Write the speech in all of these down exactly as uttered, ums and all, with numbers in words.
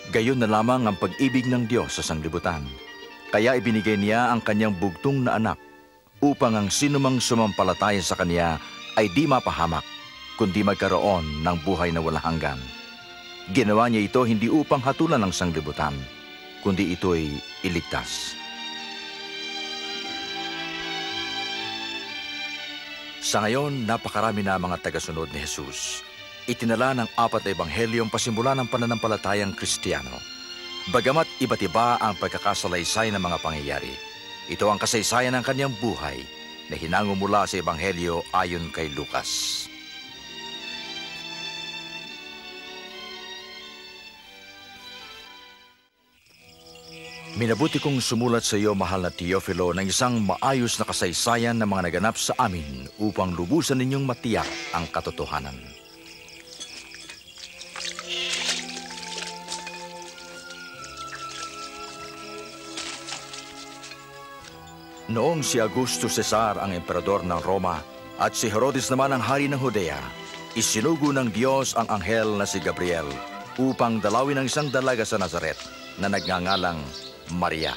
Gayon na lamang ang pag-ibig ng Diyos sa sanglibutan. Kaya ibinigay niya ang kanyang bugtong na anak upang ang sinumang sumampalataya sa kanya ay di mapahamak, kundi magkaroon ng buhay na walang hanggan. Ginawa niya ito hindi upang hatulan ng sanglibutan, kundi ito'y iligtas. Sa ngayon, napakarami na mga tagasunod ni Jesus. Itinala ng apat na ebanghelyong pasimula ng pananampalatayang Kristiyano. Bagamat iba't iba ang pagkakasalaysay ng mga pangyayari, ito ang kasaysayan ng kanyang buhay na hinango mula sa ebanghelyo ayon kay Lucas. Minabuti kong sumulat sa iyo, mahal na Teofilo, ng isang maayos na kasaysayan ng mga naganap sa amin upang lubusan ninyong matiyak ang katotohanan. Noong si Augusto Cesar ang emperador ng Roma at si Herodes naman ang hari ng Judea, isinugo ng Diyos ang anghel na si Gabriel upang dalawin ang isang dalaga sa Nazaret na nagngangalang Maria.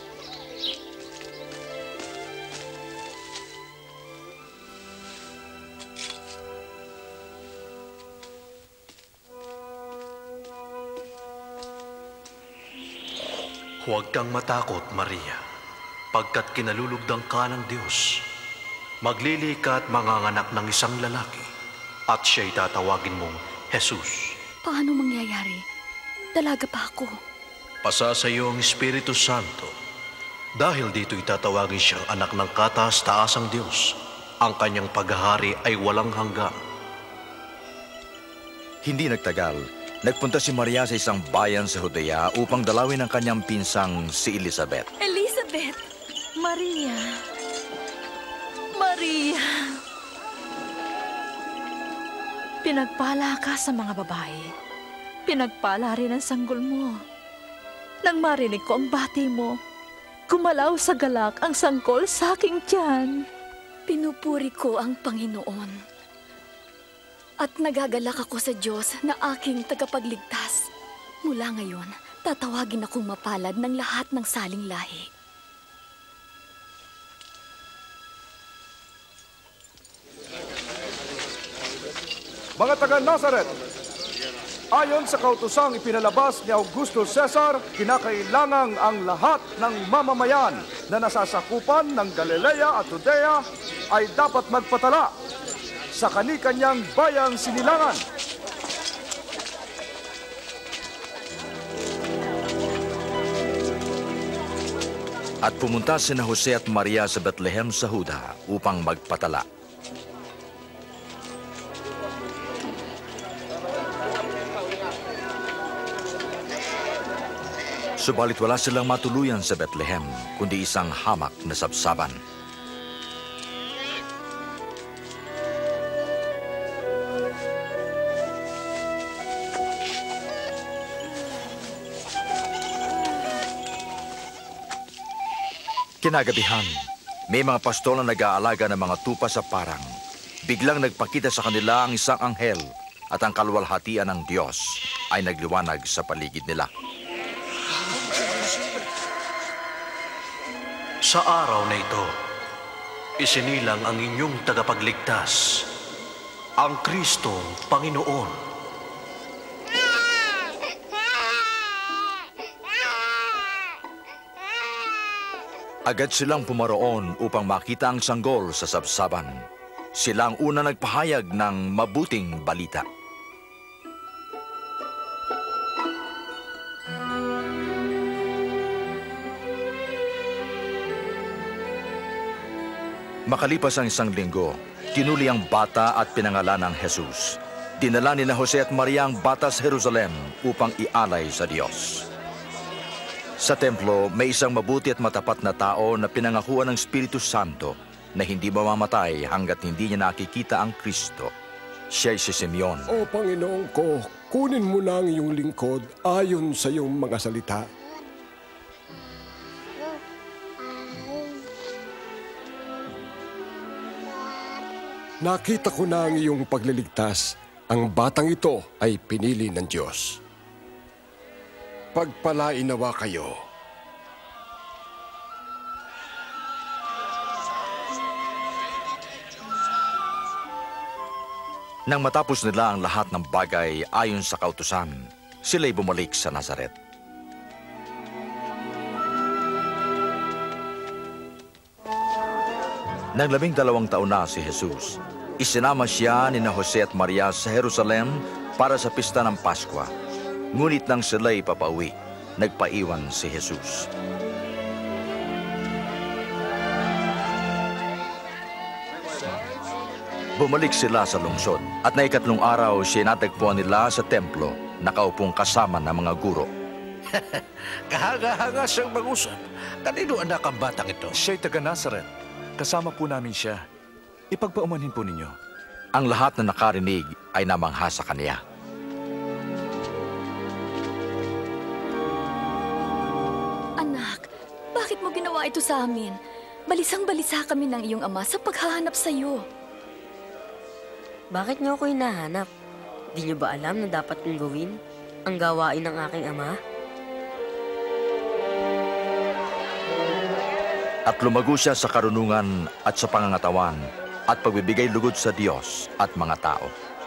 Huwag kang matakot, Maria, pagkat kinalulugdang ka ng Diyos. Maglili ka at manganganak ng isang lalaki, at siya'y tatawagin mong Jesus. Paano mangyayari? Dalaga pa ako. Pasa sa iyo ang Espiritu Santo. Dahil dito itatawagin siyang anak ng kataas-taasang Diyos. Ang kanyang paghahari ay walang hanggan. Hindi nagtagal, nagpunta si Maria sa isang bayan sa Judea upang dalawin ang kanyang pinsang si Elizabeth. Elizabeth! Maria! Maria! Pinagpala ka sa mga babae. Pinagpala rin ang sanggol mo. Nang marinig ko ang bati mo, gumalaw sa galak ang sanggol sa aking tiyan. Pinupuri ko ang Panginoon. At nagagalak ako sa Diyos na aking tagapagligtas. Mula ngayon, tatawagin akong mapalad ng lahat ng saling lahi. Mga taga-Nazaret, ayon sa kautosang ipinalabas ni Augusto Cesar, kinakailangang ang lahat ng mamamayan na nasasakupan ng Galilea at Judea ay dapat magpatala sa kani-kanyang bayang sinilangan. At pumunta sina Jose at Maria sa Bethlehem sa Huda upang magpatala. Subalit wala silang matuluyan sa Bethlehem, kundi isang hamak na sabsaban. Kinagabihan, may mga pastol na nag-aalaga ng mga tupa sa parang. Biglang nagpakita sa kanila ang isang anghel at ang kaluwalhatian ng Diyos ay nagliwanag sa paligid nila. Sa araw na ito, isinilang ang inyong tagapagligtas, ang Kristong Panginoon. Agad silang pumaroon upang makita ang sanggol sa sabsaban. Sila ang una nagpahayag ng mabuting balita. Makalipas ang isang linggo, tinuli ang bata at pinangalan ng Jesus. Dinala ni na Jose at Maria ang bata sa Jerusalem upang ialay sa Diyos. Sa templo, may isang mabuti at matapat na tao na pinangakuan ng Espiritu Santo na hindi mamamatay hanggat hindi niya nakikita ang Kristo. Siya'y si Simeon. O Panginoon ko, kunin mo na ang iyong lingkod ayon sa iyong mga salita. Nakita ko na ang iyong pagliligtas. Ang batang ito ay pinili ng Diyos. pagpalain nawa kayo. Nang matapos nila ang lahat ng bagay ayon sa kautusan, sila'y bumalik sa Nazaret. Nang labing dalawang taon na si Jesus, isinama siya ni na Jose at Maria sa Jerusalem para sa pista ng Paskwa. Ngunit nang sila'y papauwi, nagpaiwan si Jesus. Bumalik sila sa lungsod at na ikatlong araw siya natagpuan nila sa templo, nakaupong kasama ng mga guro. Kahanga-hanga siyang mag-usap. Kanino anak ang batang ito? Siya'y taga Nazaret. Kasama po namin siya. Ipagpaumanhin po ninyo. Ang lahat na nakarinig ay namangha sa kaniya. Anak, bakit mo ginawa ito sa amin? Balisang-balisa kami ng iyong ama sa paghahanap sa iyo. Bakit niyo ako hinahanap? Di niyo ba alam na dapat kong gawin ang gawain ng aking ama? At lumago siya sa karunungan at sa pangangatawan at pagbibigay lugod sa Diyos at mga tao.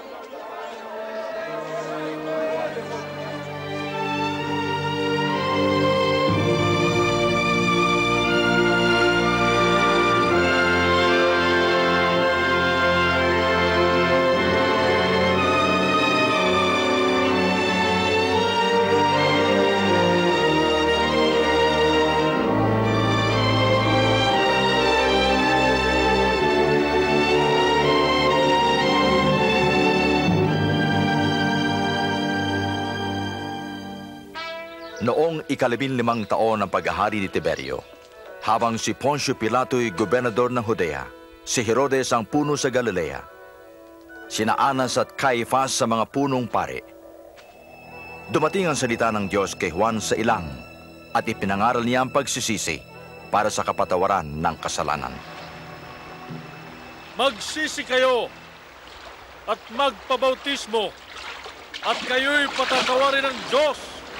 Noong ikalabing limang taon ng paghahari ni Tiberio, habang si Poncio Pilato'y gobernador ng Judea, si Herodes ang puno sa Galilea, sina Anas at Caifás sa mga punong pari. Dumating ang salita ng Diyos kay Juan sa ilang at ipinangaral niya ang pagsisisi para sa kapatawaran ng kasalanan. Magsisi kayo at magpabautismo at kayo'y patatawarin ng Diyos.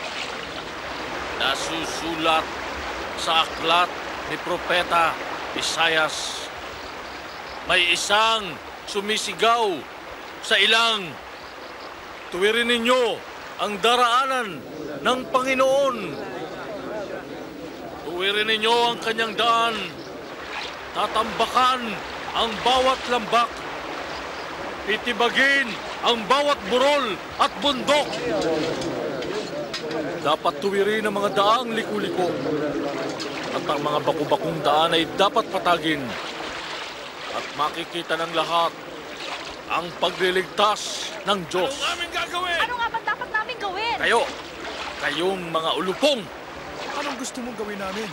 Nasusulat sa aklat ni Propeta Isaias, may isang sumisigaw sa ilang, tuwirin ninyo ang daraanan ng Panginoon. Tuwirin ninyo ang kanyang daan, tatambakan ang bawat lambak, titibagin ang bawat burol at bundok. Dapat tuwirin ang mga daang liku-liko at ang mga baku-bakong daan ay dapat patagin at makikita ng lahat ang pagliligtas ng Diyos. Ano namin gagawin? Ano nga ba dapat namin gawin? Kayo, kayong mga ulupong. Anong gusto mong gawin namin?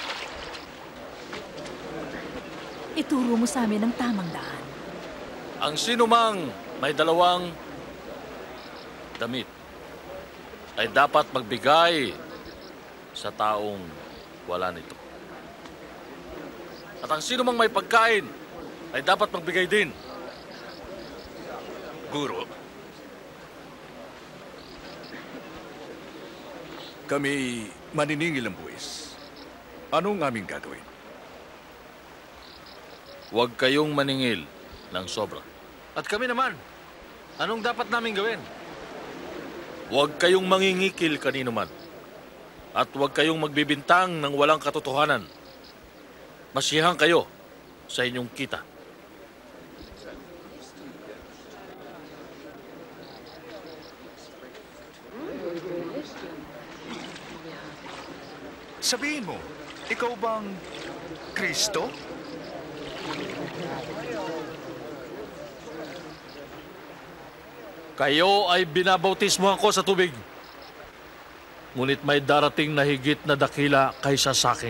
Ituro mo sa amin ang tamang daan. Ang sinumang may dalawang damit ay dapat magbigay sa taong wala nito. At ang sino mang may pagkain ay dapat magbigay din. Guro, Kami maniningil ang buwis. Anong aming gagawin? Huwag kayong maningil ng sobra. At kami naman, anong dapat namin gawin? Huwag kayong mangingikil kanino man. At huwag kayong magbibintang ng walang katotohanan. Masiyahan kayo sa inyong kita. Sabihin mo, ikaw bang Kristo? Kayo ay binabautismohan ko sa tubig. Ngunit may darating na higit na dakila kaysa sa akin.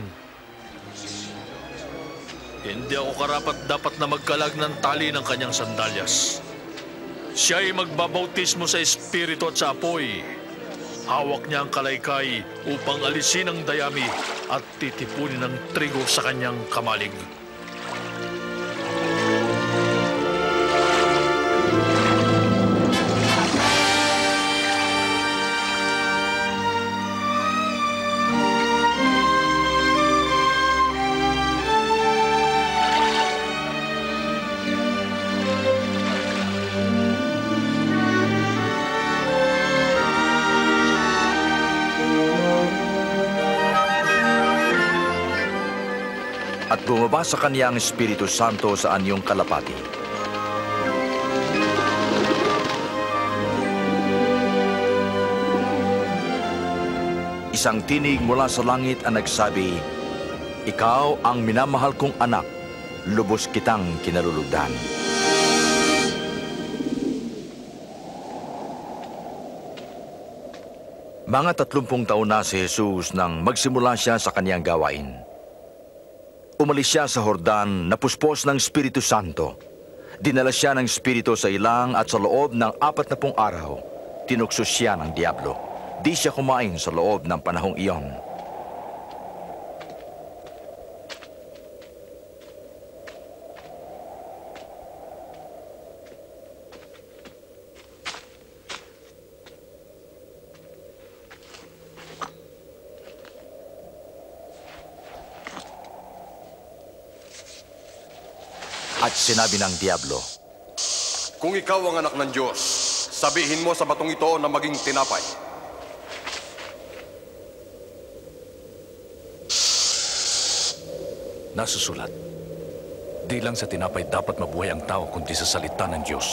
Hindi ako karapat dapat na magkalag ng tali ng kanyang sandalyas. Siya ay magbabautismo sa Espiritu at sa apoy. Hawak niya ang kalaykay upang alisin ang dayami at titipunin ng trigo sa kanyang kamalig. bumaba sa kanya ang Espiritu Santo sa anyong kalapati. Isang tinig mula sa langit ang nagsabi, "Ikaw ang minamahal kong anak, lubos kitang kinalulugdan." Mga tatlumpung taon na si Jesus nang magsimula siya sa kaniyang gawain. Umalis siya sa Jordan na puspos ng Espiritu Santo. Dinala siya ng Espiritu sa ilang at sa loob ng apat na pung araw, tinukso siya ng Diablo. Di siya kumain sa loob ng panahong iyon. At sinabi ng Diablo, "Kung ikaw ang anak ng Diyos, sabihin mo sa batong ito na maging tinapay." Nasusulat, di lang sa tinapay dapat mabuhay ang tao kundi sa salita ng Diyos.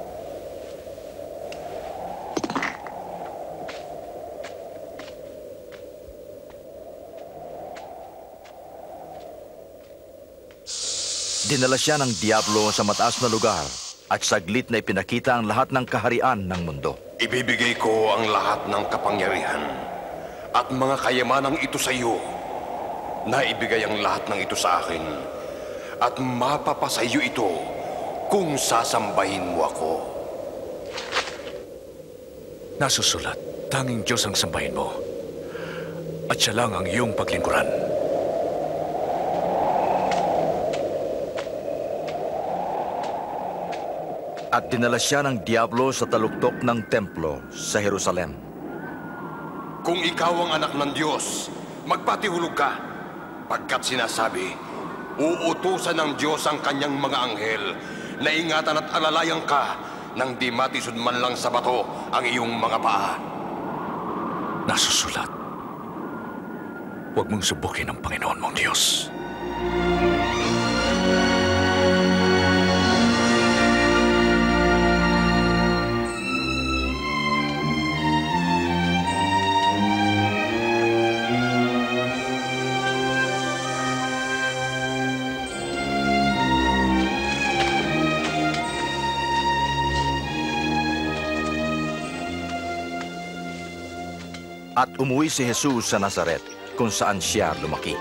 dinala siya ng Diablo sa mataas na lugar at saglit na ipinakita ang lahat ng kaharian ng mundo. Ibibigay ko ang lahat ng kapangyarihan at mga kayamanang ito sa iyo. Naibigay ang lahat ng ito sa akin at mapapasa iyo ito kung sasambahin mo ako. Nasusulat, tanging Diyos ang sambahin mo at siya lang ang iyong paglingkuran. At dinala siya ng Diablo sa taluktok ng templo sa Jerusalem. Kung ikaw ang anak ng Diyos, magpatihulog ka, pagkat sinasabi, uutusan ng Diyos ang kanyang mga anghel na ingatan at alalayan ka nang di matisod man lang sa bato ang iyong mga paa. Nasusulat, huwag mong subukin ang Panginoon mong Diyos. At umuwi si Jesus sa Nazaret, kung saan siya lumaki.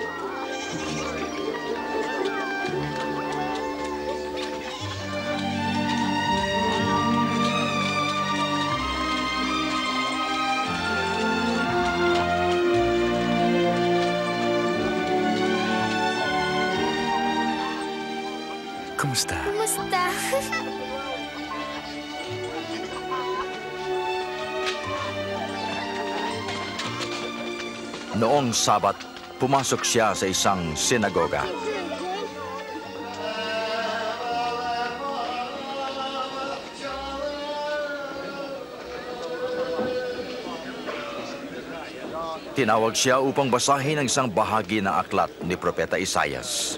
Kumusta? Kumusta? Noong Sabat, pumasok siya sa isang sinagoga. Tinawag siya upang basahin ang isang bahagi ng aklat ni Propeta Isaias.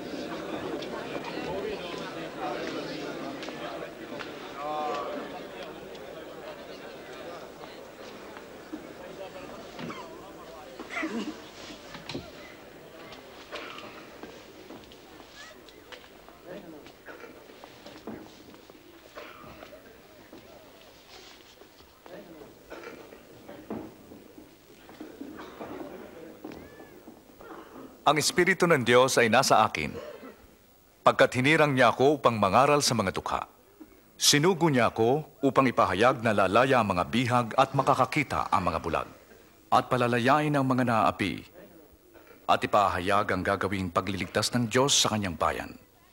Ang Espiritu ng Diyos ay nasa akin, pagkat hinirang niya ako upang mangaral sa mga dukha. Sinugo niya ako upang ipahayag na lalaya ang mga bihag at makakakita ang mga bulag, at palalayain ang mga naaapi, at ipahayag ang gagawing pagliligtas ng Diyos sa kanyang bayan.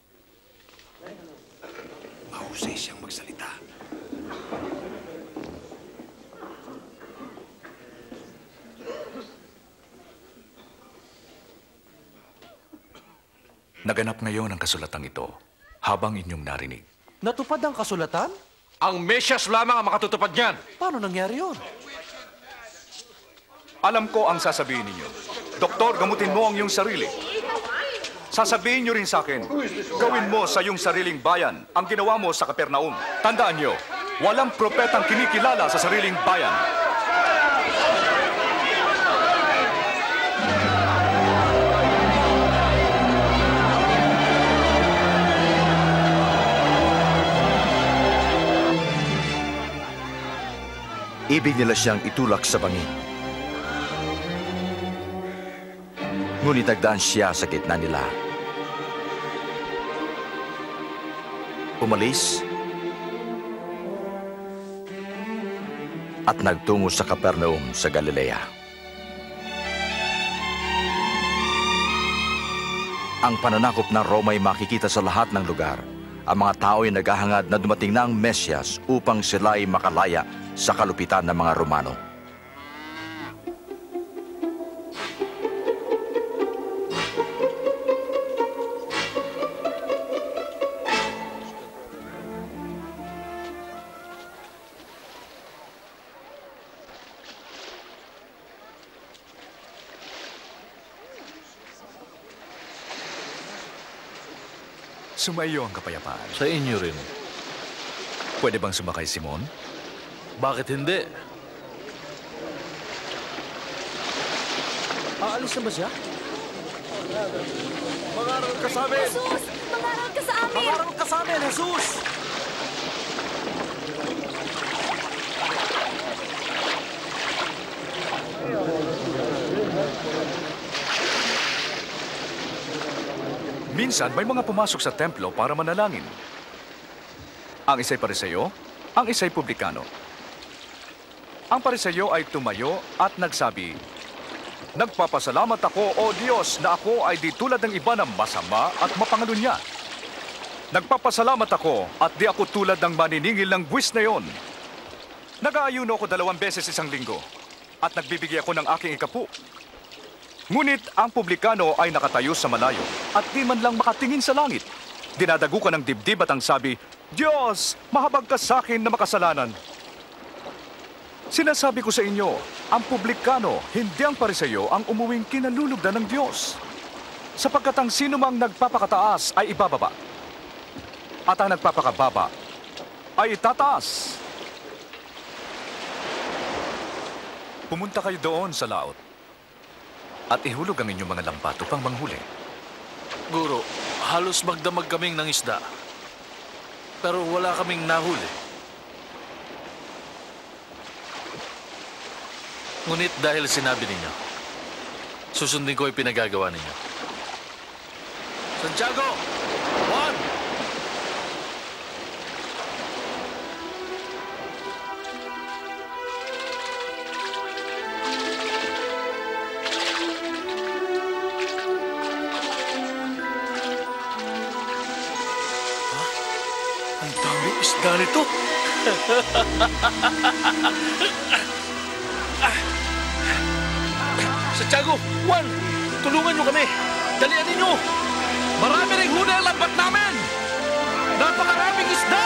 Mahusay siyang magsalita. Naganap ngayon ang kasulatang ito habang inyong narinig. Natupad ang kasulatan? Ang Mesyas lamang ang makatutupad niyan. Paano nangyari yun? Alam ko ang sasabihin ninyo. Doktor, gamutin mo ang iyong sarili. sasabihin niyo rin sa akin, gawin mo sa iyong sariling bayan ang ginawa mo sa Kapernaum. Tandaan niyo, walang propetang kinikilala sa sariling bayan. Ibig nila siyang itulak sa bangin. Ngunit nagdaan siya sa gitna nila. Umalis at nagtungo sa Kapernaum sa Galilea. Ang pananakop ng Roma ay makikita sa lahat ng lugar. Ang mga tao ay naghahangad na dumating na ang Mesyas upang sila ay makalaya sa kalupitan ng mga Romano. Sumaiyo ang kapayapaan. Sa inyo rin. Pwede bang sumakay, Simon? Bakit hindi? Aalis na ba siya? Mangaral ka sa amin! Jesus! Mangaral ka sa amin! Mangaral ka sa amin, Jesus! Minsan, may mga pumasok sa templo para manalangin. Ang isa'y Pariseo, ang isa'y publikano. Ang Pariseo ay tumayo at nagsabi, "Nagpapasalamat ako, O Diyos, na ako ay di tulad ng iba na masama at mapangalunya. Nagpapasalamat ako at di ako tulad ng maniningil ng buwis na yon. Nag-aayuno ako dalawang beses isang linggo at nagbibigay ako ng aking ikapu. Ngunit ang publikano ay nakatayo sa malayo at di man lang makatingin sa langit. Dinadagukan ng dibdib at ang sabi, 'Diyos, mahabag ka sa akin na makasalanan.' Sinasabi ko sa inyo, ang publikano, hindi ang Pariseo, ang umuwing kinalulugdan ng Diyos. Sapagkat ang sino mang nagpapakataas ay ibababa. At ang nagpapakababa ay itataas." Pumunta kayo doon sa laot at ihulog ang inyong mga lambat upang manghuli. Guro, halos magdamag kaming ng isda. Pero wala kaming nahuli. Ngunit dahil sinabi ninyo, susundin ko yung pinagagawa ninyo. Santiago! Juan! Ang daming isda nito! Santiago! Juan! Tulungan nyo kami! Dalian ninyo! Marami ring huli ang lambat namin! Napakaraming isda!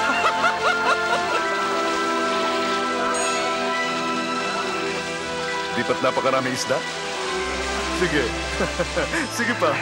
Di ba't napakaraming isda? Sige. Sige pa.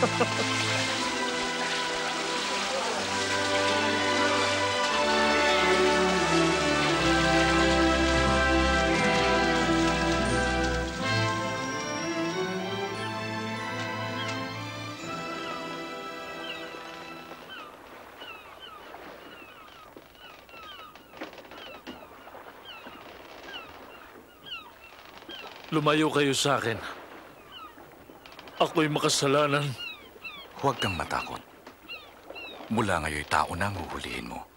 Lumayo kayo sa akin. Ako'y makasalanan. Huwag kang matakot. Mula ngayon, tao na ang huhulihin mo.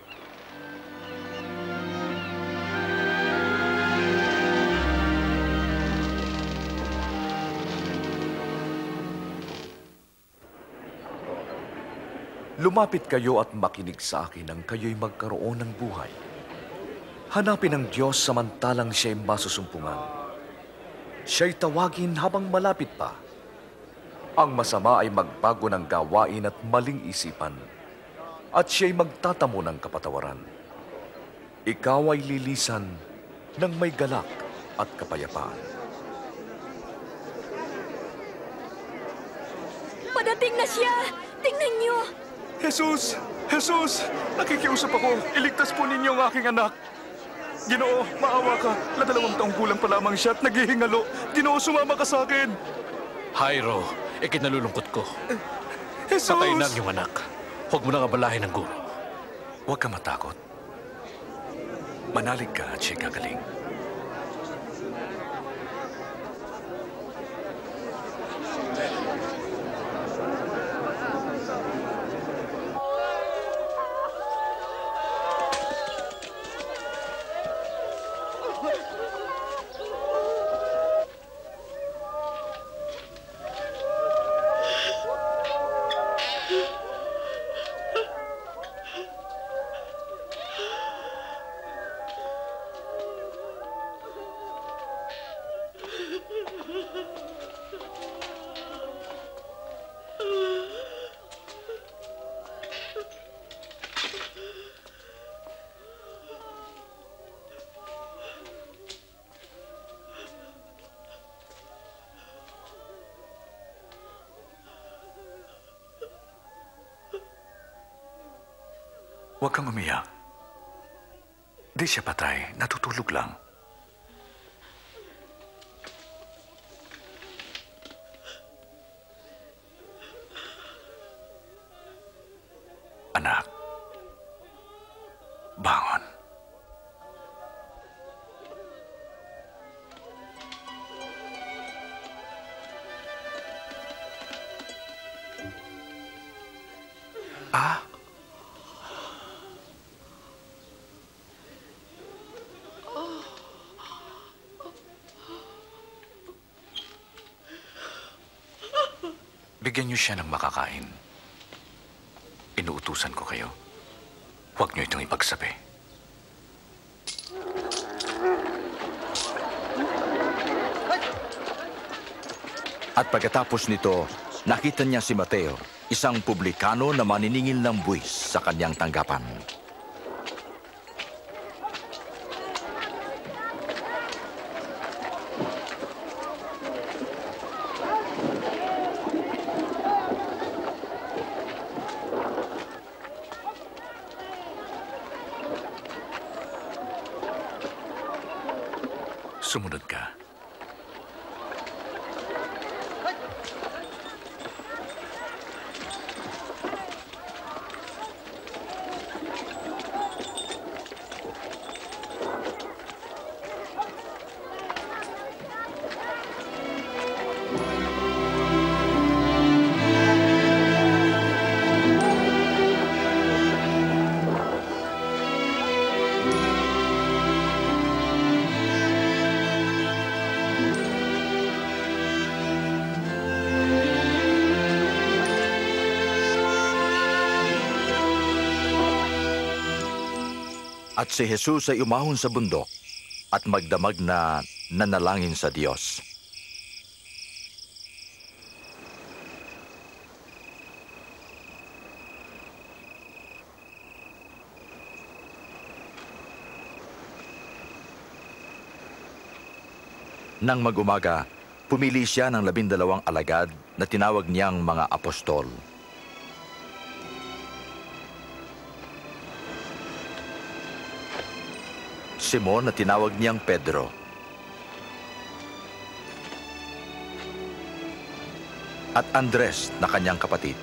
Lumapit kayo at makinig sa akin nang kayo'y magkaroon ng buhay. Hanapin ang Diyos samantalang siya'y masusumpungan. Siya'y tawagin habang malapit pa. Ang masama ay magbago ng gawain at maling isipan, at siya'y magtatamo ng kapatawaran. Ikaw ay lilisan ng may galak at kapayapaan. Padating na siya! Tingnan niyo! Jesus! Jesus! Nakikiusap ako. Iligtas po ninyo ang aking anak. Ginoo, maawa ka. Ladalawang taong gulang pa lamang siya at naghihingalo. Ginoo, sumama ka sa akin. Jairo, ikinalulungkot ko. Jesus! Patay na ang iyong anak. Huwag mo nang abalahin ang guro. Huwag ka matakot. Manalig ka at siya'y gagaling. Huwag kang umiyak. Di siya patay, natutulog lang. Anak, bangon. Ah? Bigyan niyo siya ng makakain. Inuutusan ko kayo. Huwag niyo itong ipagsabi. At pagkatapos nito, nakita niya si Mateo, isang publikano na maniningil ng buwis sa kanyang tanggapan. Sumunod ka. At si Jesus ay umahon sa bundok at magdamag na nanalangin sa Diyos. Nang mag-umaga, pumili siya ng labindalawang alagad na tinawag niyang mga apostol. Simon na tinawag niyang Pedro. At Andres na kanyang kapatid.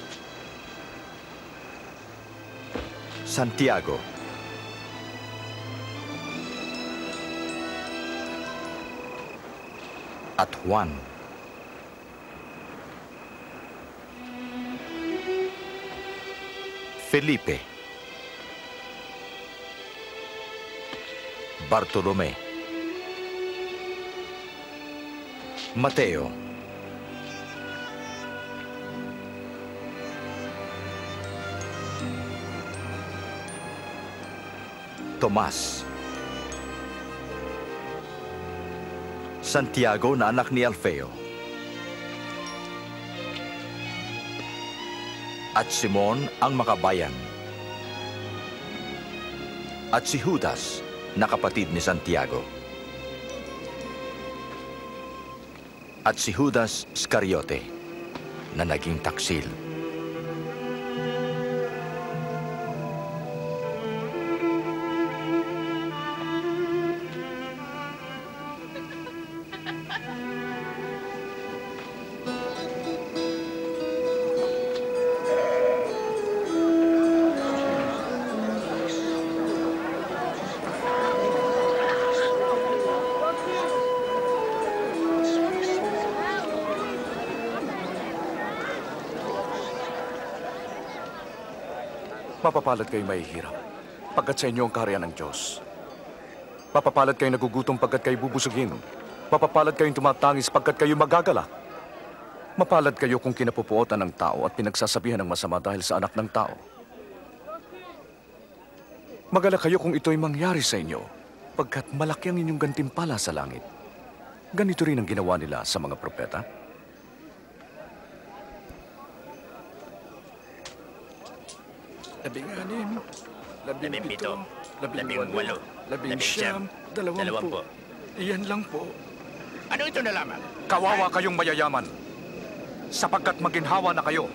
Santiago. At Juan. Felipe. Bartolome. Mateo. Tomas. Santiago na anak ni Alfeo. At Simon ang makabayan. At si Judas na kapatid ni Santiago. At si Judas Iscariote na naging taksil. Mapapalad kayo mahihirap, pagkat sa inyo ang kaharian ng Diyos. Mapapalad kayo nagugutom pagkat kayo bubusugin. Mapapalad kayong tumatangis pagkat kayo magagalak. Mapalad kayo kung kinapupuotan ng tao at pinagsasabihan ng masama dahil sa anak ng tao. Magalak kayo kung ito'y mangyari sa inyo, pagkat malaki ang inyong gantimpala sa langit. Ganito rin ang ginawa nila sa mga propeta. Labing anim, labing Labing pito, pito, labing labing walo, walo, labing labing siyam, siyam, dalawang dalawang po. po. Iyan lang po. Ano ito na lamang? Kawawa kayong mayayaman, sapagkat maginhawa na kayo.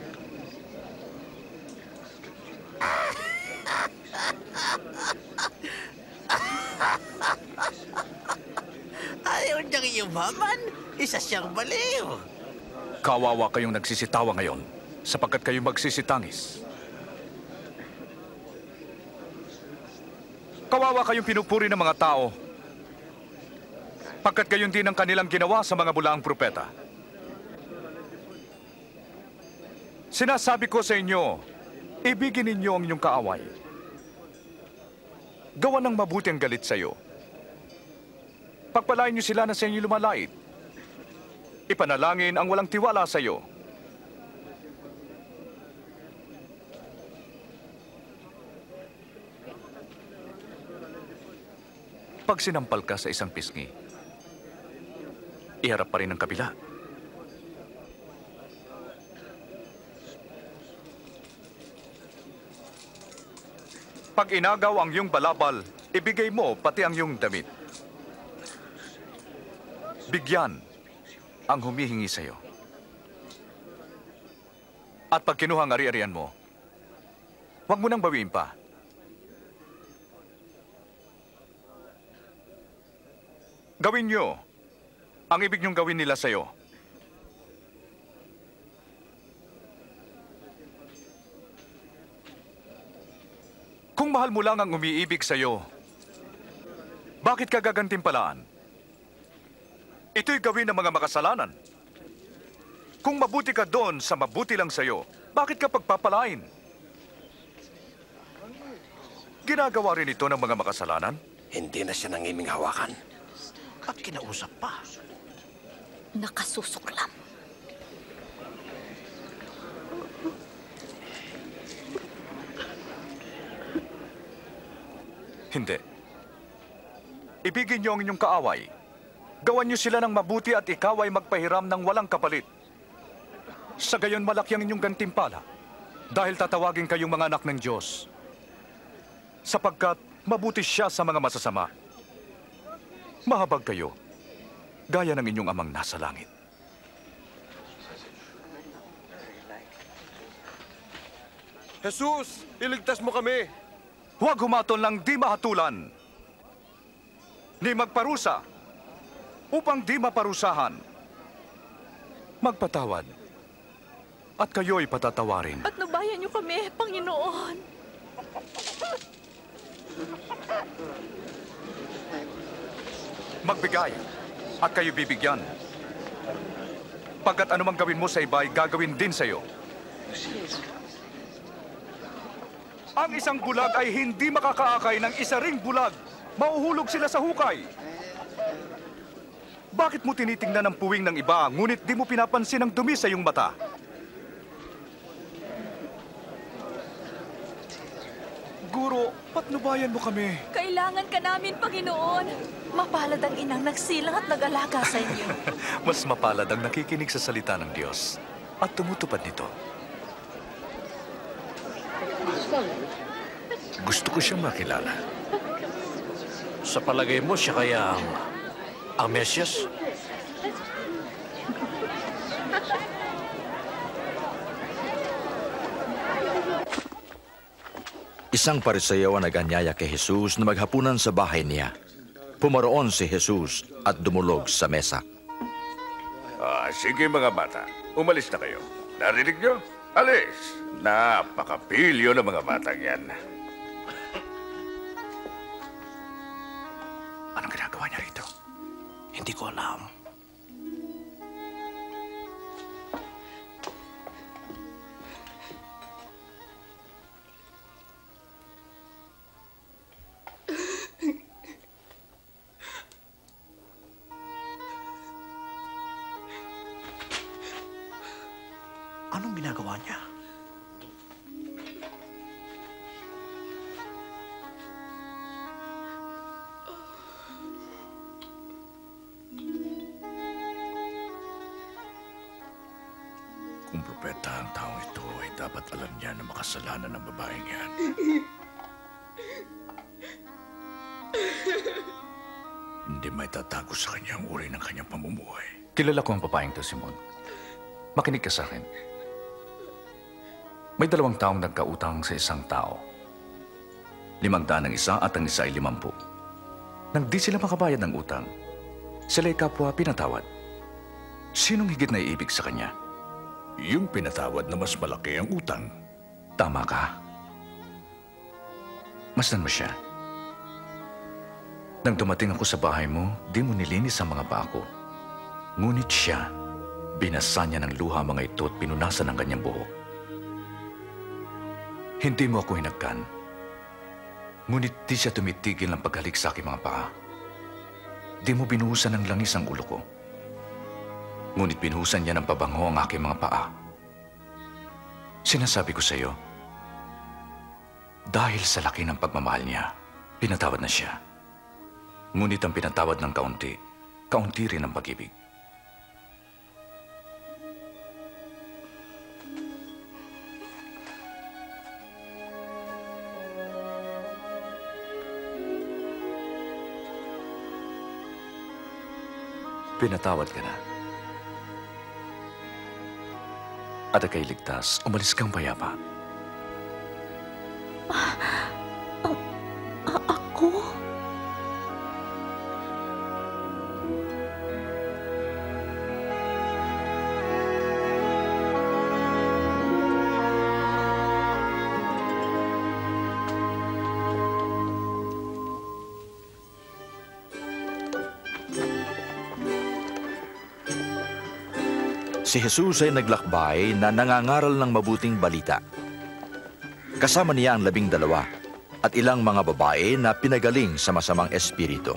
Ayaw niyang yumaman. Isa siyang baliw. Kawawa kayong nagsisitawa ngayon, sapagkat kayo magsisitangis. Kawawa kayong pinupuri ng mga tao, pagkat gayon din ang kanilang ginawa sa mga bulaang propeta. Sinasabi ko sa inyo, ibigin ninyo ang inyong kaaway. Gawa ng mabuti ang galit sa iyo. Pagpalain niyo sila na sa inyo lumalait. Ipanalangin ang walang tiwala sa iyo. Pag sinampal ka sa isang pisngi, iharap pa rin ang kabila. Pag inagaw ang iyong balabal, ibigay mo pati ang iyong damit. Bigyan ang humihingi sa iyo. At pag kinuha ang ari-arian mo, huwag mo nang bawiin pa. Gawin niyo ang ibig niyong gawin nila sa iyo. Kung mahal mo lang ang umiibig sa iyo, bakit ka gagantimpalaan? Ito'y gawin ng mga makasalanan. Kung mabuti ka doon sa mabuti lang sa iyo, bakit ka pagpapalain? Ginagawa rin ito ng mga makasalanan? Hindi na siya nangiming hawakan. At kinausap pa. Nakasusuklam. Hindi. Ibigin niyo ang inyong kaaway. Gawan niyo sila ng mabuti at ikaw ay magpahiram ng walang kapalit. Sa gayon malaki ang inyong gantimpala dahil tatawagin kayong mga anak ng Diyos. Sapagkat mabuti siya sa mga masasama. Mahabag kayo, gaya ng inyong amang nasa langit. Jesus, iligtas mo kami. Huwag humatol ng di mahatulan, ni magparusa, upang di maparusahan. Magpatawad, at kayo'y patatawarin. Patnubayan niyo kami, Panginoon. Magbigay, at kayo bibigyan. Pagkat anumang gawin mo sa iba, ay gagawin din sa iyo. Ang isang bulag ay hindi makakaakay ng isa ring bulag. Mauhulog sila sa hukay. Bakit mo tinitingnan ang puwing ng iba, ngunit di mo pinapansin ang dumi sa iyong mata? Guro, patnubayan mo kami. Kailangan ka namin, Panginoon. Mapalad ang inang nagsilang at nag-alaga sa inyo. Mas mapalad ang nakikinig sa salita ng Diyos at tumutupad nito. Gusto ko siyang makilala. Sa palagay mo, siya kaya ang, ang Mesyas? Isang Pariseo ang nag-anyaya kay Jesus na maghapunan sa bahay niya. Pumaroon si Jesus at dumulog sa mesa. Ah, sige mga bata, umalis na kayo. Narinig nyo? Alis! Napakapilyo ng mga batang yan. Anong ginagawa niya rito? Hindi ko alam. Anong ginagawa niya? Kung propeta ang taong ito, ay dapat alam niya na makasalanan ng babaeng yan. Hindi may tatago sa kanya ang uri ng kanyang pamumuhay. Kilala ko ang babaeng to, Simon. Makinig ka sa akin. May dalawang taong nagkautang sa isang tao. Limang daan ang isa at ang isa ay limampu. Nang di sila makabayad ng utang, sila'y kapwa pinatawad. Sinong higit na iibig sa kanya? Yung pinatawad na mas malaki ang utang. Tama ka. Masdan mo siya. Nang dumating ako sa bahay mo, di mo nilinis ang mga paa ko. Ngunit siya, binasa niya ng luha mga ito at pinunasan ang kanyang buhok. Hindi mo ako hinagkan. Ngunit di siya tumitigil ng paghalik sa aking mga paa. Di mo binuhusan ng langis ang ulo ko. Ngunit binuhusan niya ng pabango ang aking mga paa. Sinasabi ko sa iyo, dahil sa laki ng pagmamahal niya, pinatawad na siya. Ngunit ang pinatawad ng kaunti, kaunti rin ang pag-ibig. Pinatawad ka na. At ika'y ligtas, umalis kang payapa. Ah, ah, ah, ako? Si Jesus ay naglakbay na nangangaral ng mabuting balita. Kasama niya ang labing dalawa at ilang mga babae na pinagaling sa masamang espiritu.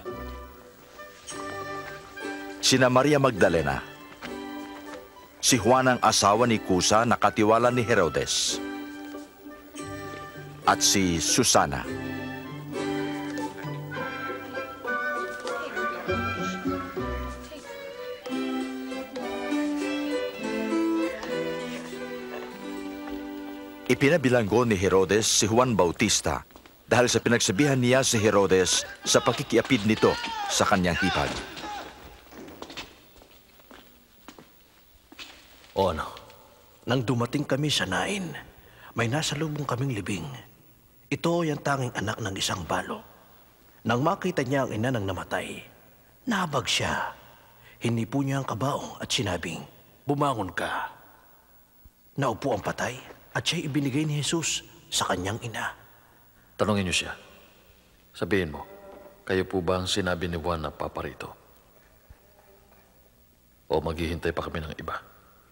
Sina Maria Magdalena, si Juan ang asawa ni Kusa na katiwala ni Herodes, at si Susana. Ipinabilanggo ni Herodes si Juan Bautista dahil sa pinagsabihan niya si Herodes sa pakikiapid nito sa kanyang hipag. O ano, nang dumating kami sa Nain, may nasalubong kaming libing. Ito ay ang tanging anak ng isang balo. Nang makita niya ang ina ng namatay, nabag siya. Hinipo niya ang kabaong at sinabing, "Bumangon ka." Naupo ang patay at siya'y ibinigay ni Jesus sa kanyang ina. Tanungin niyo siya. Sabihin mo, kayo po ba ang sinabi ni Juan na paparito? O maghihintay pa kami ng iba?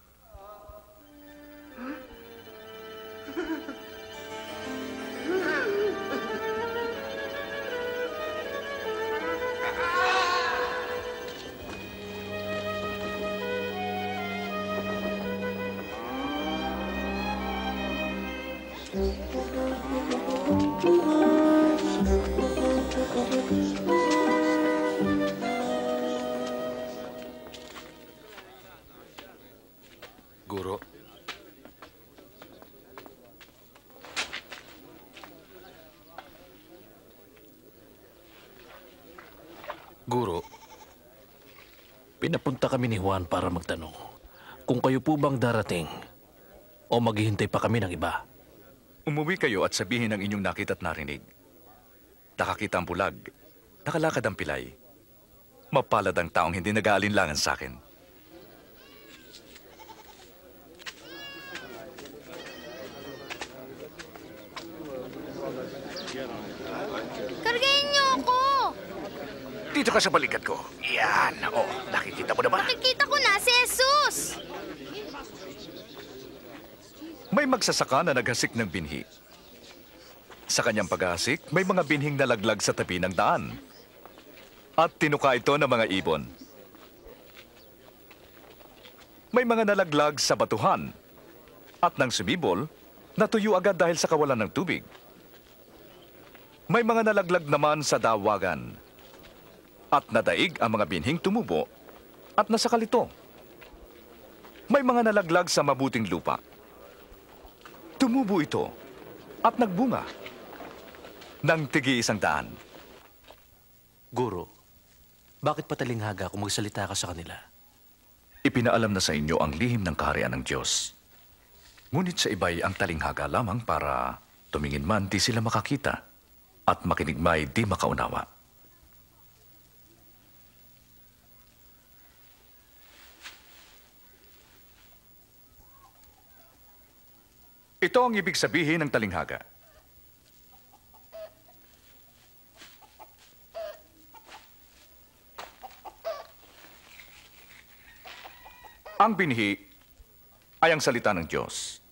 Guro. Guro, pinapunta kami ni Juan para magtanong kung kayo po bang darating o maghihintay pa kami ng iba. Umuwi kayo at sabihin ang inyong nakita at narinig. Nakakita ang bulag, nakalakad ang pilay. Mapalad ang taong hindi nag-aalinlangan sa akin. Kargahin niyo ako! Dito ka sa balikat ko. Yan. Oh, nakikita mo na ba? Nakikita ko na si Jesus! May magsasaka na naghasik ng binhi. Sa kanyang paghahasik, may mga binhing nalaglag sa tabi ng daan. At tinuka ito ng mga ibon. May mga nalaglag sa batuhan. At nang sumibol, natuyo agad dahil sa kawalan ng tubig. May mga nalaglag naman sa dawagan. At nadaig ang mga binhing tumubo at nasakal ito. May mga nalaglag sa mabuting lupa. Tumubo ito at nagbunga ng tigi isang daan. Guro, bakit patalinghaga kung magsalita ka sa kanila? Ipinaalam na sa inyo ang lihim ng kaharian ng Diyos. Ngunit sa iba'y ang talinghaga lamang para tumingin man di sila makakita at makinig may di makaunawa. Ito ang ibig sabihin ng talinghaga. Ang binhi ay ang salita ng Diyos.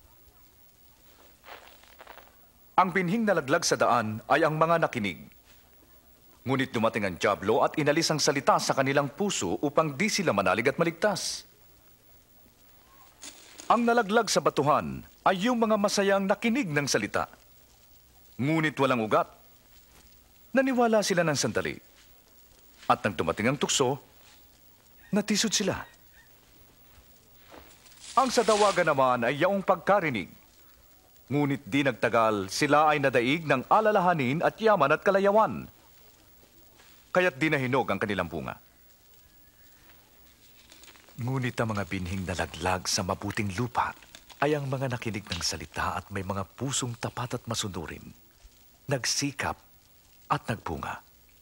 Ang binhing nalaglag sa daan ay ang mga nakinig. Ngunit dumating ang dyablo at inalis ang salita sa kanilang puso upang di sila manalig at maligtas. Ang nalaglag sa batuhan ay yung mga masayang nakinig ng salita. Ngunit walang ugat. Naniwala sila ng sandali. At nang dumating ang tukso, natisod sila. Ang sa dawagan naman ay yaong pagkarinig. Ngunit di nagtagal, sila ay nadaig ng alalahanin at yaman at kalayawan. Kaya't di nahinog ang kanilang bunga. Ngunit ang mga binhing nalaglag sa mabuting lupa ay ang mga nakinig ng salita at may mga pusong tapat at masunurin, nagsikap at nagbunga.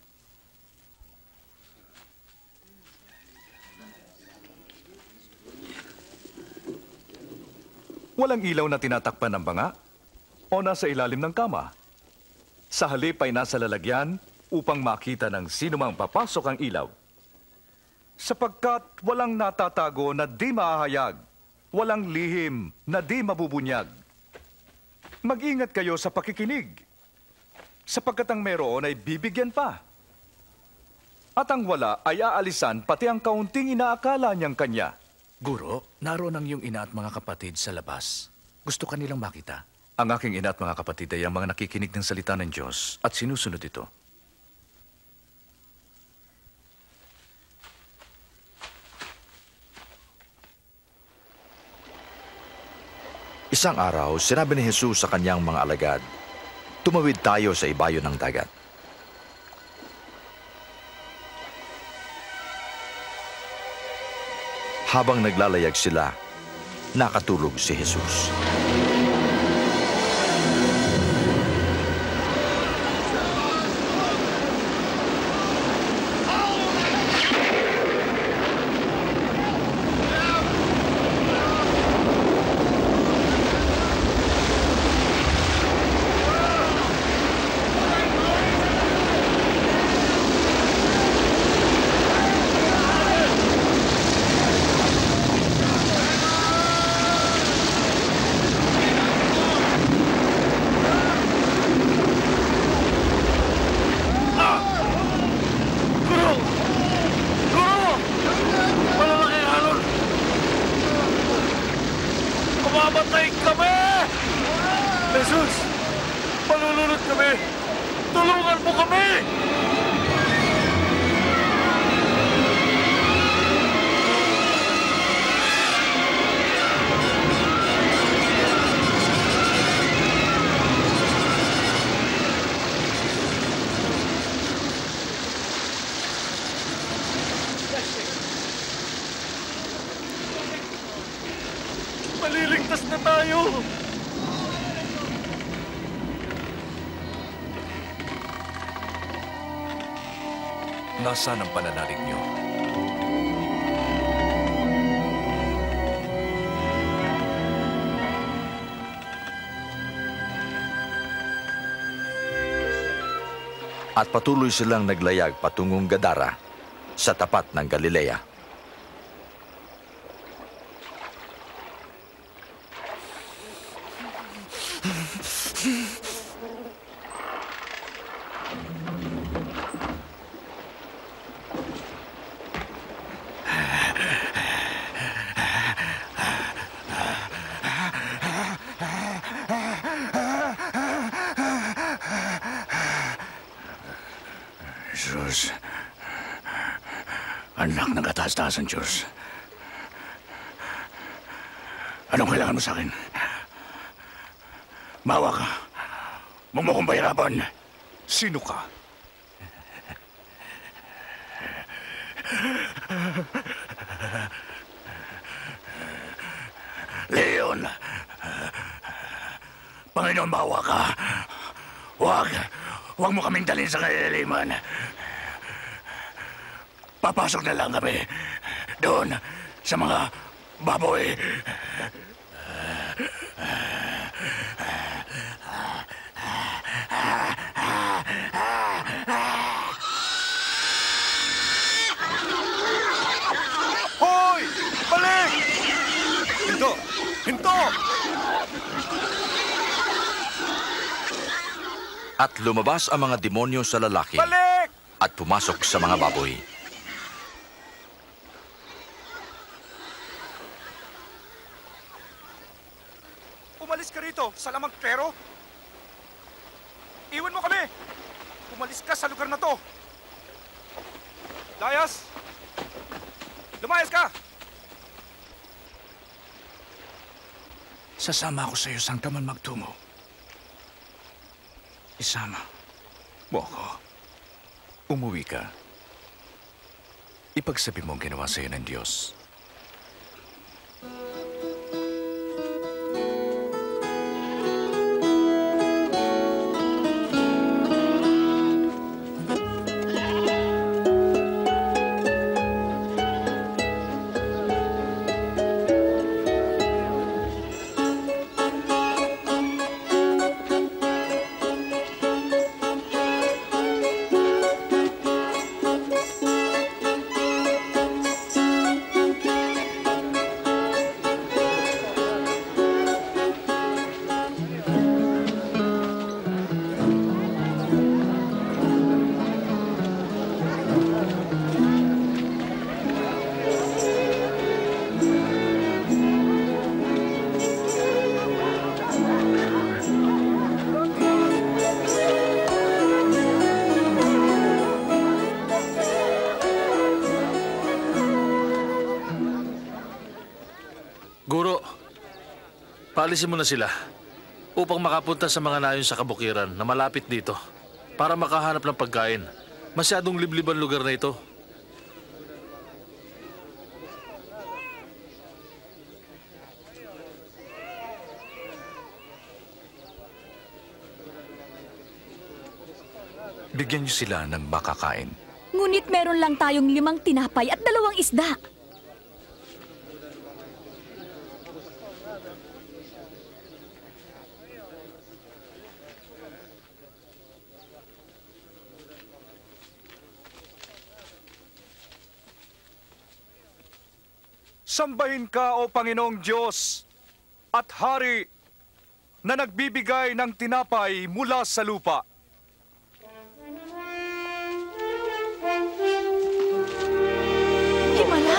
Walang ilaw na tinatakpan ng banga o nasa ilalim ng kama. Sa halip ay nasa lalagyan upang makita ng sino mang papasok ang ilaw. Sapagkat walang natatago na di mahahayag, walang lihim na di mabubunyag. Mag-ingat kayo sa pakikinig, sapagkat ang meron ay bibigyan pa. At ang wala ay aalisan pati ang kaunting inaakala niyang kanya. Guro, naroon ang iyong ina at mga kapatid sa labas. Gusto ka nilang makita. Ang aking ina at mga kapatid ay ang mga nakikinig ng salita ng Diyos at sinusunod ito. Isang araw, sinabi ni Jesus sa kanyang mga alagad, "Tumawid tayo sa ibayo ng dagat." Habang naglalayag sila, nakatulog si Jesus. Mamamatay kami! Jesus! Malulunod kami! Tulungan mo kami! Maliligtas na tayo! Nasaan ang pananalig niyo? At patuloy silang naglayag patungong Gadara sa tapat ng Galilea. Jesus, anak ng kataas-taasan Diyos. Anong kailangan mo sa akin? Mawa ka. Huwag mo kong pahirapan. Sino ka? Leon, Panginoon, mawa ka. Huwag, huwag mo kaming dalhin sa kailaliman. Papasok na lang kami doon sa mga baboy. Hoy! Balik! Hinto! Hinto! At lumabas ang mga demonyo sa lalaki Balik! at pumasok sa mga baboy. Umalis ka rito sa lamang klero. Iwan mo kami. Umalis ka sa lugar na to. Layas! Lumayas ka! Sasama ako sa iyo saan ka man magtungo. Isama mo ako. Umuwi ka. Ipagsabi mo ang ginawa sa iyo ng Diyos. Guro, paalisin mo na sila upang makapunta sa mga nayon sa kabukiran na malapit dito para makahanap ng pagkain. Masyadong liblib ang lugar na ito. Bigyan niyo sila ng makakain. Ngunit meron lang tayong limang tinapay at dalawang isda. Sambahin ka, O Panginoong Diyos, at Hari na nagbibigay ng tinapay mula sa lupa. Himala!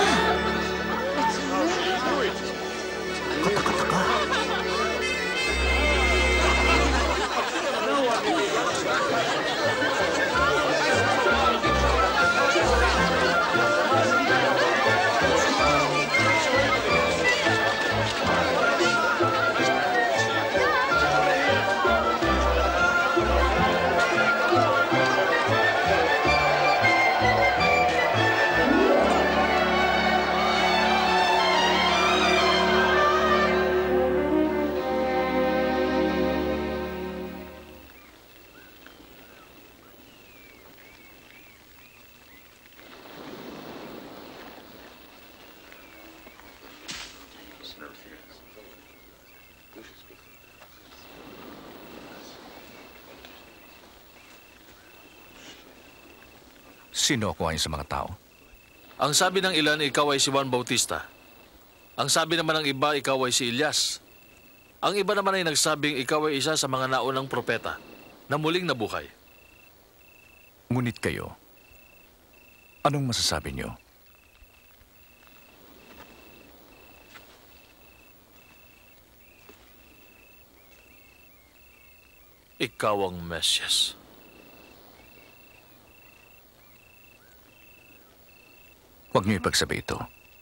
Sino ako ayon sa mga tao? Ang sabi ng ilan, ikaw ay si Juan Bautista. Ang sabi naman ng iba, ikaw ay si Elias. Ang iba naman ay nagsabing ikaw ay isa sa mga naunang propeta na muling nabuhay. Ngunit kayo, anong masasabi niyo? Ikaw ang Mesyas. Huwag niyo ipagsabi ito.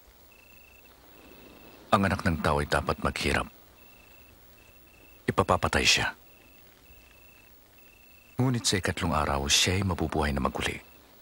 Ang anak ng tao ay dapat maghirap. Ipapapatay siya. Ngunit sa ikatlong araw, siya ay mabubuhay na maguli.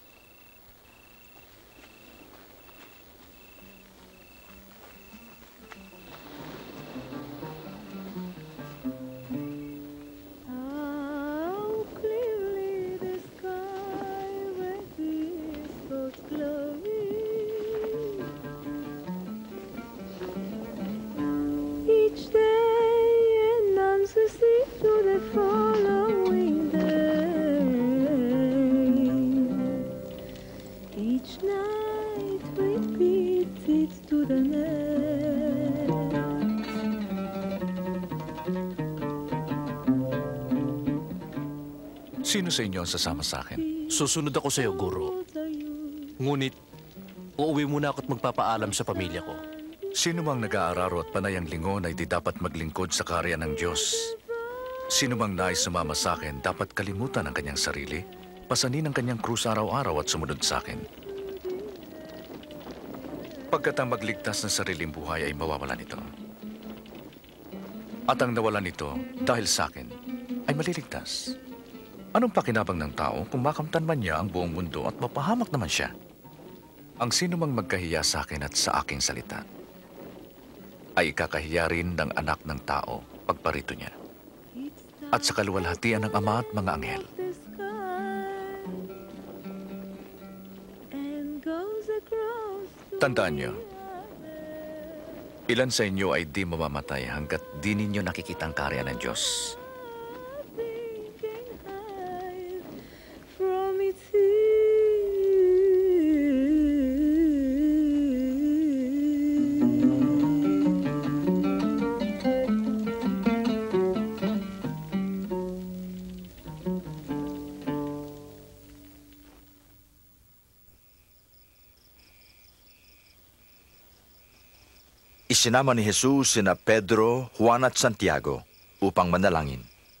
Sino sa inyo ang sasama sa akin? Susunod ako sa iyo, Guro. Ngunit, uuwi muna ako at magpapaalam sa pamilya ko. Sino mang nag-aararo at panay ang lingon ay di dapat maglingkod sa karya ng Diyos. Sino mang nais sumama sa akin, dapat kalimutan ang kanyang sarili, pasanin ang kanyang krus araw-araw at sumunod sa akin. Pagkat ang magligtas ng sariling buhay ay mawawalan ito. At ang nawalan nito dahil sa akin ay maliligtas. Anong pakinabang ng tao kung makamtan man niya ang buong mundo at mapahamak naman siya? Ang sino mang magkahiya sa akin at sa aking salita ay ikakahiya rin ng anak ng tao pagparito niya at sa kaluwalhatian ng Ama at mga anghel. Tandaan niyo, ilan sa inyo ay di mamamatay hanggat di ninyo nakikita ang karya ng Diyos. Isinama ni Jesus sina Pedro, Juan at Santiago upang manalangin.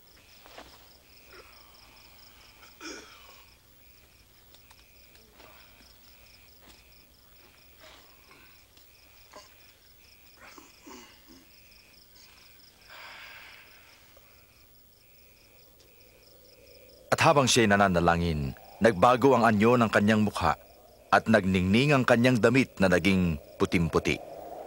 At habang siya'y nananalangin, nagbago ang anyo ng kanyang mukha at nagningning ang kanyang damit na naging putim-puti.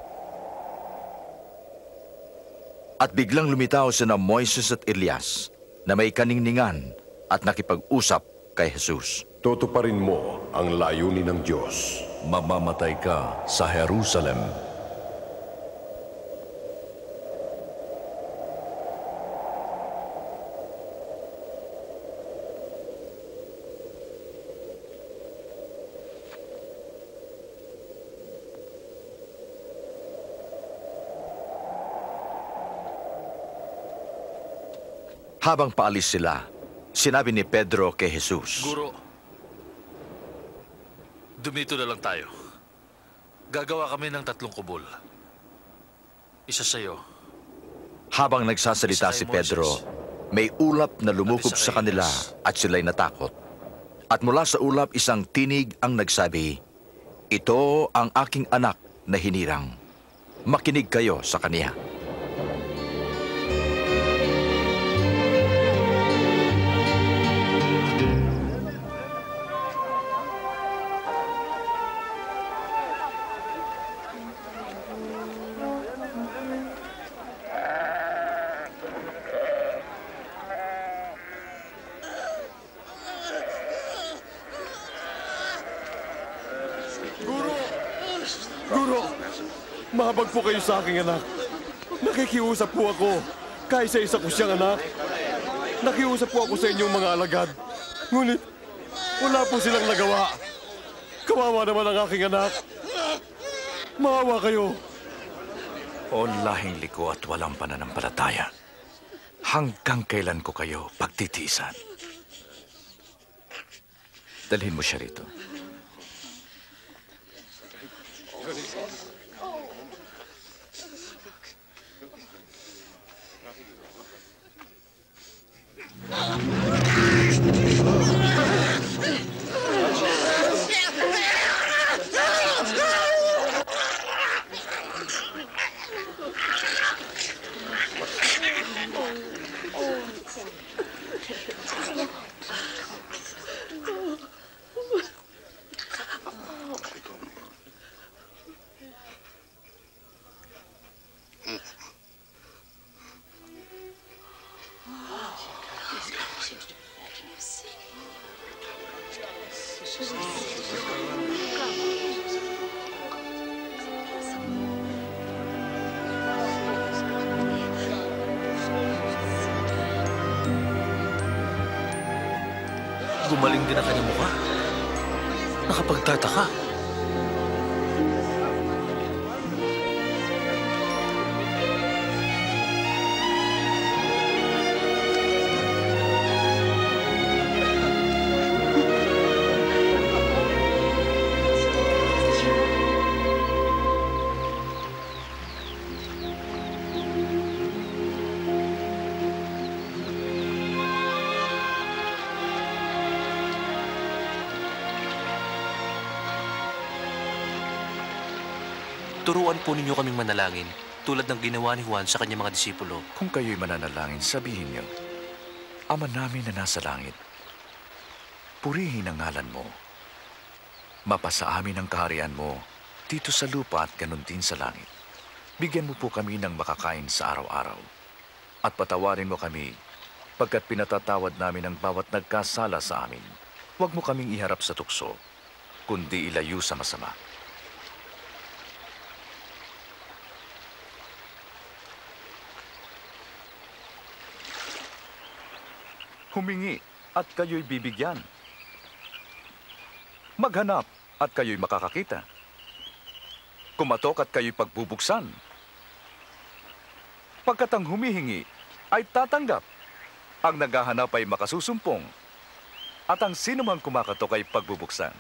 At biglang lumitaw sina Moises at Elias na may kaningningan at nakipag-usap kay Jesus. Tutuparin mo ang layunin ng Diyos. Mamamatay ka sa Jerusalem. Habang paalis sila, sinabi ni Pedro kay Jesus, Guro, dumito na lang tayo. Gagawa kami ng tatlong kubol. Isa sa'yo. Habang nagsasalita si Pedro, may ulap na lumukob sa kanila at sila'y natakot. At mula sa ulap isang tinig ang nagsabi, "Ito ang aking anak na hinirang. Makinig kayo sa kaniya." Mahabag po kayo sa aking anak. Nakikiusap po ako. Kaisa-isa ko siyang anak. Nakiusap po ako sa inyong mga alagad. Ngunit, wala po silang nagawa. Kawawa naman ang aking anak. Maawa kayo. O lahing liko at walang pananampalataya. Hanggang kailan ko kayo pagtitiisan? Dalhin mo siya rito. Gumaling din ang kanyang mukha. Nakapagtataka. Turuan po ninyo kaming manalangin, tulad ng ginawa ni Juan sa kanyang mga disipulo. Kung kayo'y mananalangin, sabihin niyo, Ama namin na nasa langit, purihin ang ngalan mo. Mapasa amin ang kaharian mo dito sa lupa at ganun din sa langit. Bigyan mo po kami ng makakain sa araw-araw. At patawarin mo kami pagkat pinatatawad namin ang bawat nagkasala sa amin. Huwag mo kaming iharap sa tukso, kundi ilayo sa masama. Humingi at kayo'y bibigyan. Maghanap at kayo'y makakakita. Kumatok at kayo'y pagbubuksan. Pagkat ang humihingi ay tatanggap, ang naghahanap ay makasusumpong, at ang sinumang kumakatok ay pagbubuksan.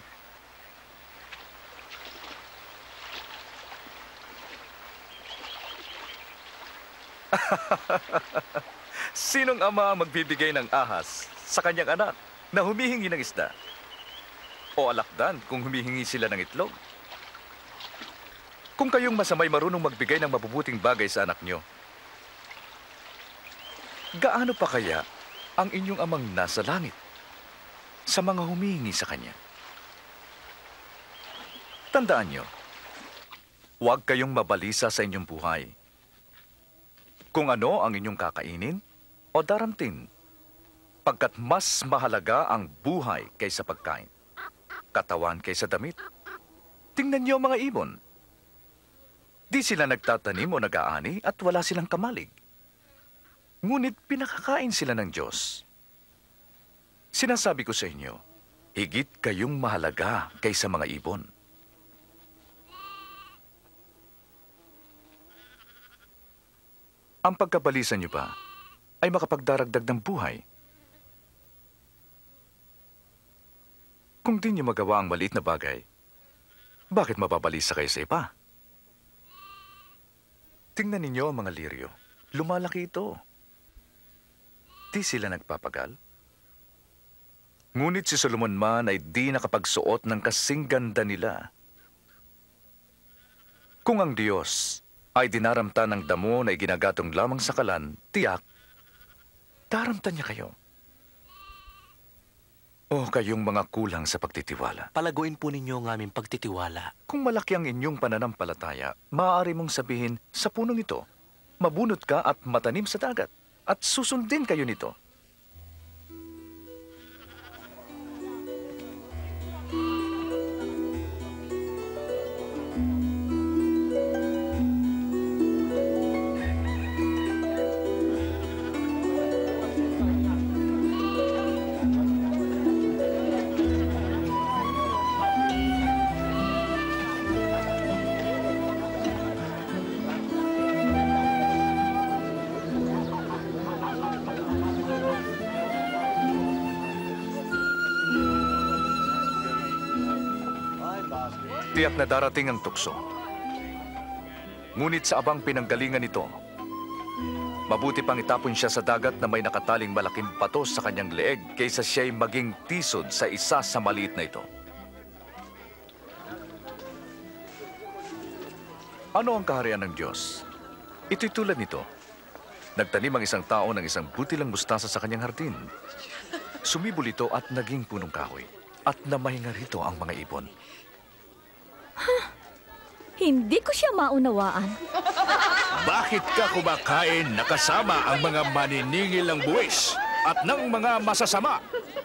Sinong ama ang magbibigay ng ahas sa kanyang anak na humihingi ng isda? O alakdan kung humihingi sila ng itlog? Kung kayong masamay marunong magbigay ng mabubuting bagay sa anak nyo, gaano pa kaya ang inyong amang nasa langit sa mga humihingi sa kanya? Tandaan nyo, huwag kayong mabalisa sa inyong buhay. Kung ano ang inyong kakainin o daramtin, pagkat mas mahalaga ang buhay kaysa pagkain, katawan kaysa damit. Tingnan niyo ang mga ibon. Di sila nagtatanim o nag-aani at wala silang kamalig. Ngunit pinakakain sila ng Diyos. Sinasabi ko sa inyo, higit kayong mahalaga kaysa mga ibon. Ang pagkabalisan niyo ba ay makapagdaragdag ng buhay? Kung di niyo magawa ang maliit na bagay, bakit mababalisa kayo sa iba? Tingnan ninyo ang mga liryo. Lumalaki ito. Di sila nagpapagal. Ngunit si Solomon man ay di nakapagsuot ng kasing ganda nila. Kung ang Diyos ay dinaramta ng damo na iginagatong lamang sa kalan, tiyak, daramtan niya kayo. O kayong mga kulang sa pagtitiwala. Palaguin po ninyo ang aming pagtitiwala. Kung malaki ang inyong pananampalataya, maaari mong sabihin sa punong ito, mabunot ka at matanim sa dagat, at susundin kayo nito. Tiyak na darating ang tukso. Ngunit sa abang pinanggalingan nito, mabuti pang itapon siya sa dagat na may nakataling malaking bato sa kanyang leeg kaysa siya'y maging tisod sa isa sa maliit na ito. Ano ang kaharian ng Diyos? Ito'y tulad nito. Nagtanim ang isang tao ng isang butilang mustasa sa kanyang hardin. Sumibol ito at naging punong kahoy. At namahinga rito ang mga ibon. Huh? Hindi ko siya maunawaan. Bakit ka kumakain na kasama ang mga maniningil ng buwis at ng mga masasama?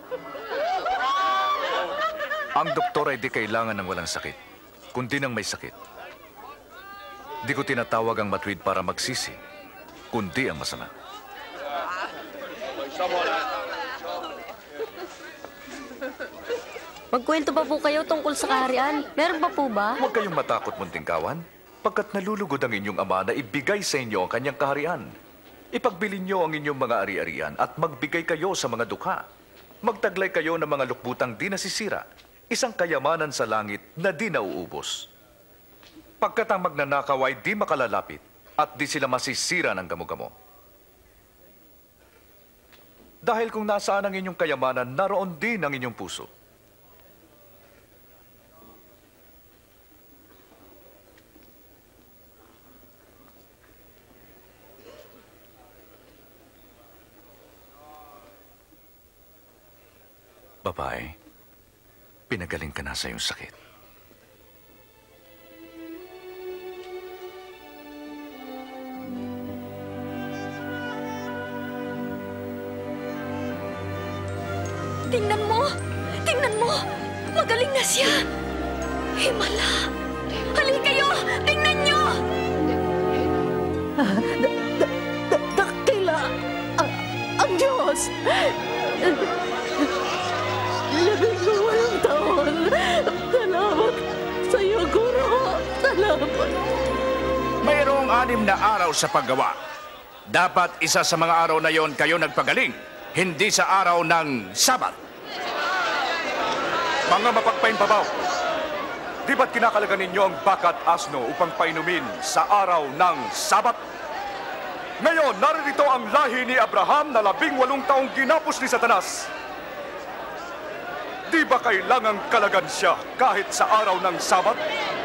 Ang doktor ay di kailangan ng walang sakit, kundi ng may sakit. Di ko tinatawag ang matuwid para magsisi, kundi ang masama. Magkwento pa po kayo tungkol sa kaharian. Meron pa po ba? Huwag kayong matakot, munting kawan, pagkat nalulugod ang inyong ama na ibigay sa inyo ang kanyang kaharian. Ipagbili niyo ang inyong mga ari-arian at magbigay kayo sa mga dukha. Magtaglay kayo ng mga lukbutang di nasisira, isang kayamanan sa langit na di nauubos. Pagkat ang magnanakaw ay di makalalapit at di sila masisira ng gamo-gamo. Dahil kung nasaan ang inyong kayamanan, naroon din ang inyong puso. Babae, pinagaling ka na sa iyong sakit. Tingnan mo! Tingnan mo! Magaling na siya! Himala! Halika kayo! Tingnan niyo! Ah, da- da- da- dakila! Ah, ang Diyos! Labing walang taon! Salamat sa iyo, Guro! Salamat! Mayroong anim na araw sa paggawa. Dapat isa sa mga araw na yon kayo nagpagaling, hindi sa araw ng Sabat. Mga mapagpainbabaw, di ba't kinakalagan ninyo ang bakat asno upang painumin sa araw ng Sabat? Ngayon, naririto ang lahi ni Abraham na labing walong taong ginapos ni Satanas. Di ba kailangang kalagan siya kahit sa araw ng Sabat?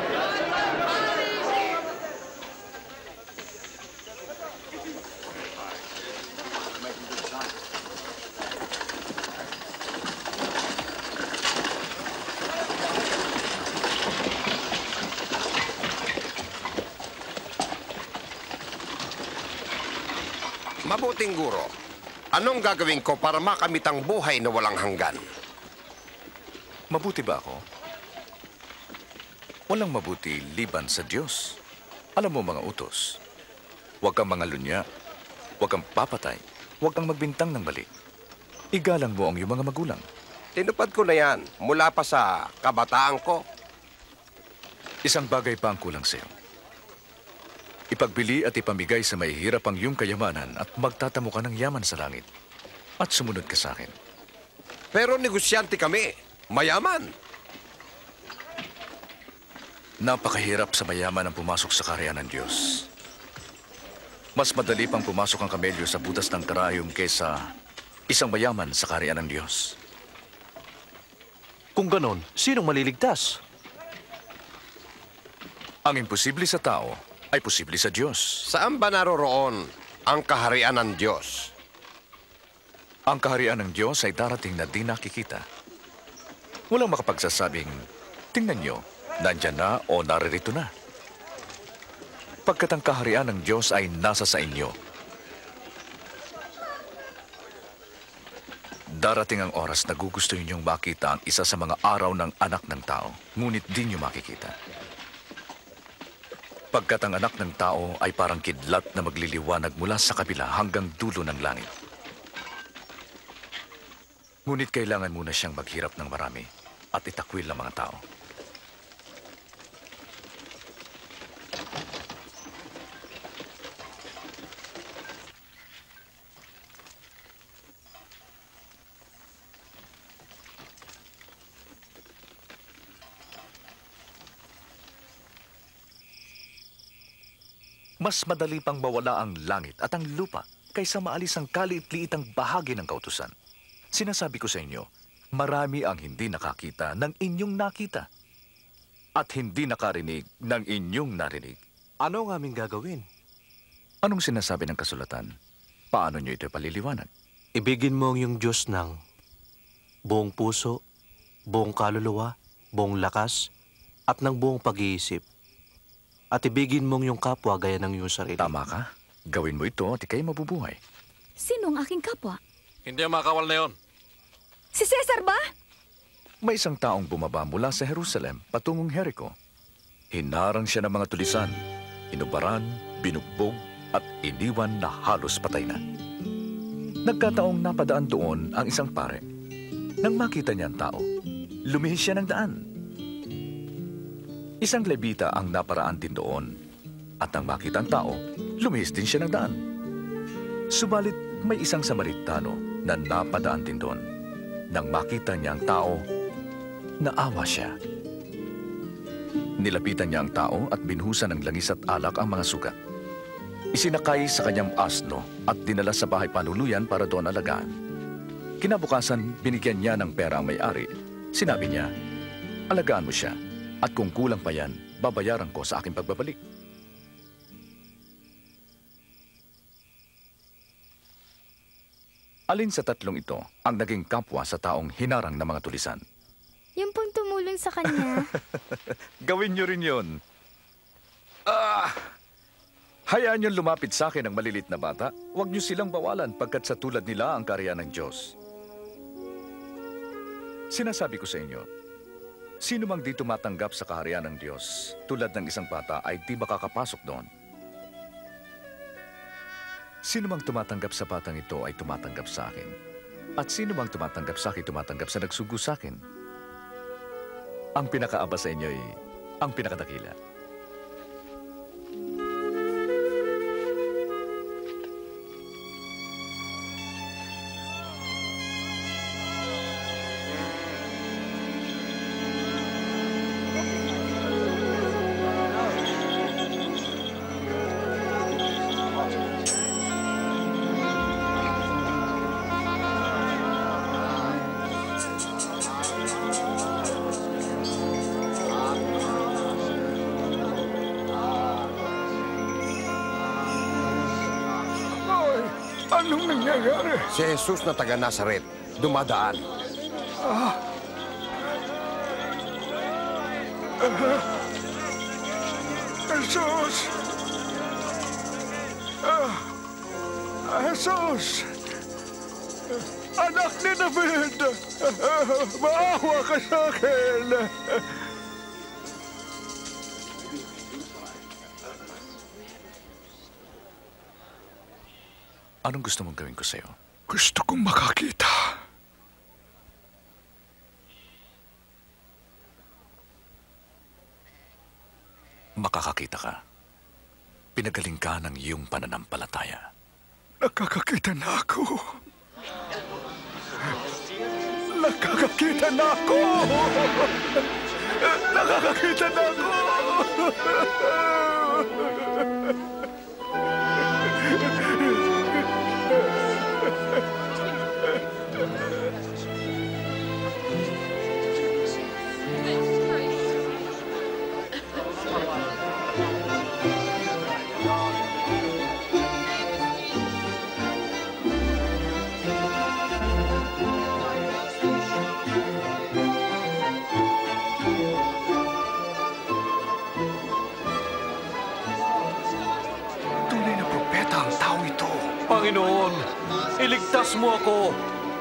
Mabuting guro, anong gagawin ko para makamit ang buhay na walang hanggan? Mabuti ba ako? Walang mabuti liban sa Diyos. Alam mo mga utos, huwag kang mangalunya, huwag kang papatay, huwag kang magbintang ng mali. Igalang mo ang iyong mga magulang. Tinupad ko na yan mula pa sa kabataan ko. Isang bagay pa ang kulang sa'yo. Ipagbili at ipamigay sa mahihirap ang iyong kayamanan at magtatamo ka ng yaman sa langit. At sumunod ka sa akin. Pero negosyante kami. Mayaman. Napakahirap sa mayaman ang pumasok sa kaharian ng Diyos. Mas madali pang pumasok ang kamelyo sa butas ng karayom kaysa isang mayaman sa kaharian ng Diyos. Kung ganon, sinong maliligtas? Ang imposible sa tao ay posible sa Diyos. Saan ba naroroon ang kaharian ng Diyos? Ang kaharian ng Diyos ay darating na di nakikita. Walang makapagsasabing, tingnan nyo, nandyan na o naririto na. Pagkat ang kaharian ng Diyos ay nasa sa inyo. Darating ang oras na gugustuhin ninyong makita ang isa sa mga araw ng anak ng tao, ngunit di nyo makikita. Pagkat ang anak ng tao ay parang kidlat na magliliwanag mula sa kabila hanggang dulo ng langit. Ngunit kailangan muna siyang maghirap ng marami at itakwil ng mga tao. Mas madali pang mawala ang langit at ang lupa kaysa maalis ang kaliit-liitang bahagi ng kautusan. Sinasabi ko sa inyo, marami ang hindi nakakita ng inyong nakita at hindi nakarinig ng inyong narinig. Ano ang aming gagawin? Anong sinasabi ng kasulatan? Paano nyo ito paliliwanag? Ibigin mo ang iyong Diyos ng buong puso, buong kaluluwa, buong lakas, at ng buong pag-iisip. At ibigin mo ang iyong kapwa gaya ng iyong sarili. Tama ka. Gawin mo ito at ikay mabubuhay. Sino ang aking kapwa? Hindi ang makawal na yon. Si Cesar ba? May isang taong bumaba mula sa Jerusalem patungong Jericho. Hinarang siya ng mga tulisan, inubaran, binugbog, at iniwan na halos patay na. Nagkataong napadaan doon ang isang pare. Nang makita niya ang tao, lumihis siya ng daan. Isang Levita ang naparaan din doon. At nang makita ang tao, lumihis din siya ng daan. Subalit may isang Samaritano na napadaan din doon. Nang makita niya ang tao, naawa siya. Nilapitan niya ang tao at binhusan ng langis at alak ang mga sugat. Isinakay sa kanyang asno at dinala sa bahay panuluyan para doon alagaan. Kinabukasan, binigyan niya ng pera ang may-ari. Sinabi niya, alagaan mo siya at kung kulang pa yan, babayaran ko sa aking pagbabalik. Alin sa tatlong ito ang naging kapwa sa taong hinarang ng mga tulisan? Yung pong tumulong sa kanya. Gawin niyo rin yun. Ah! Hayaan niyong lumapit sa akin ang malilit na bata. Huwag niyo silang bawalan pagkat sa tulad nila ang karya ng Diyos. Sinasabi ko sa inyo, sino mang di tumatanggap sa kaharian ng Diyos tulad ng isang bata ay di makakapasok doon. Sino mang tumatanggap sa batang ito ay tumatanggap sa akin. At sino mang tumatanggap sa akin, tumatanggap sa nagsugo sa akin. Ang pinakaaba sa inyo ay ang pinakadakila. Anong nangyayari? Si Jesus na taga Nazaret, dumadaan. Ah. Uh, Jesus! Ah. Jesus! Anak ni David! Maawa ka sa akin! Anong gusto mong gawin ko sa'yo? Gusto kong makakita. Makakakita ka. Pinagaling ka ng iyong pananampalataya. Nakakakita na ako. Nakakakita na ako! Nakakakita na ako! Panginoon, iligtas mo ako.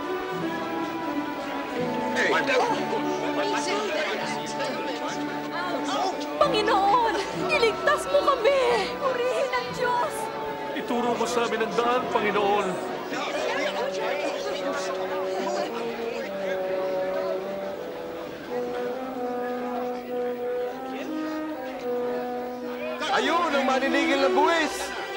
Panginoon, iligtas mo kami! Purihin ang Diyos! Ituro mo sa amin ang daan, Panginoon. Ayun ang maninigil ng buwis!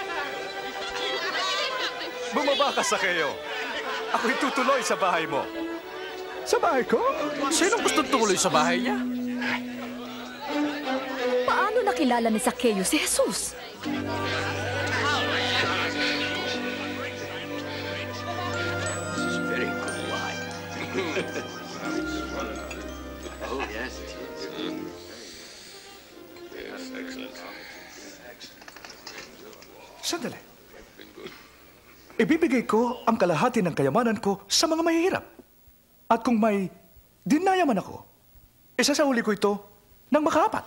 Bumaba ka sa kayo. Ako'y tutuloy sa bahay mo. Sa bahay ko? Sino gustong tumuloy sa bahay niya? Paano nakilala ni Zacchaeus si Jesus? Sandali. Ibibigay ko ang kalahati ng kayamanan ko sa mga mahihirap. At kung may dinayaman ako, isasauli ko ito ng makaapat.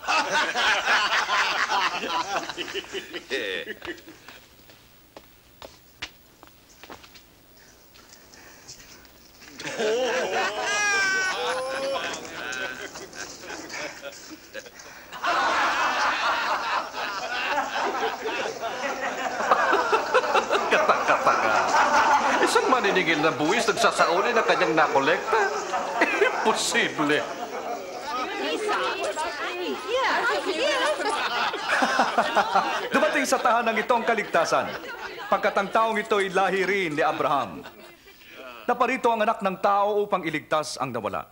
Katak-kataka. Isang maniningil na buwis nagsasauli ng kanyang nakolekta? Imposible. Dumating sa tahanang ito ang kaligtasan, pagkat ang taong ito'y lahi rin ni Abraham. Naparito ang anak ng tao upang iligtas ang nawala.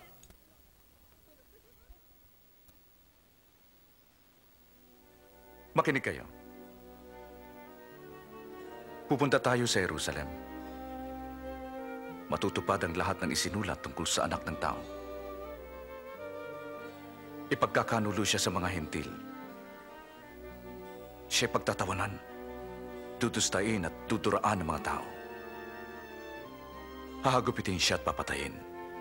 Makinig kayo. Pupunta tayo sa Jerusalem. Matutupad ang lahat ng isinulat tungkol sa anak ng tao. Ipagkakanulo siya sa mga hentil. Siya pagtatawanan, tutustain at tuturaan ng mga tao. Hahagupitin siya at papatayin.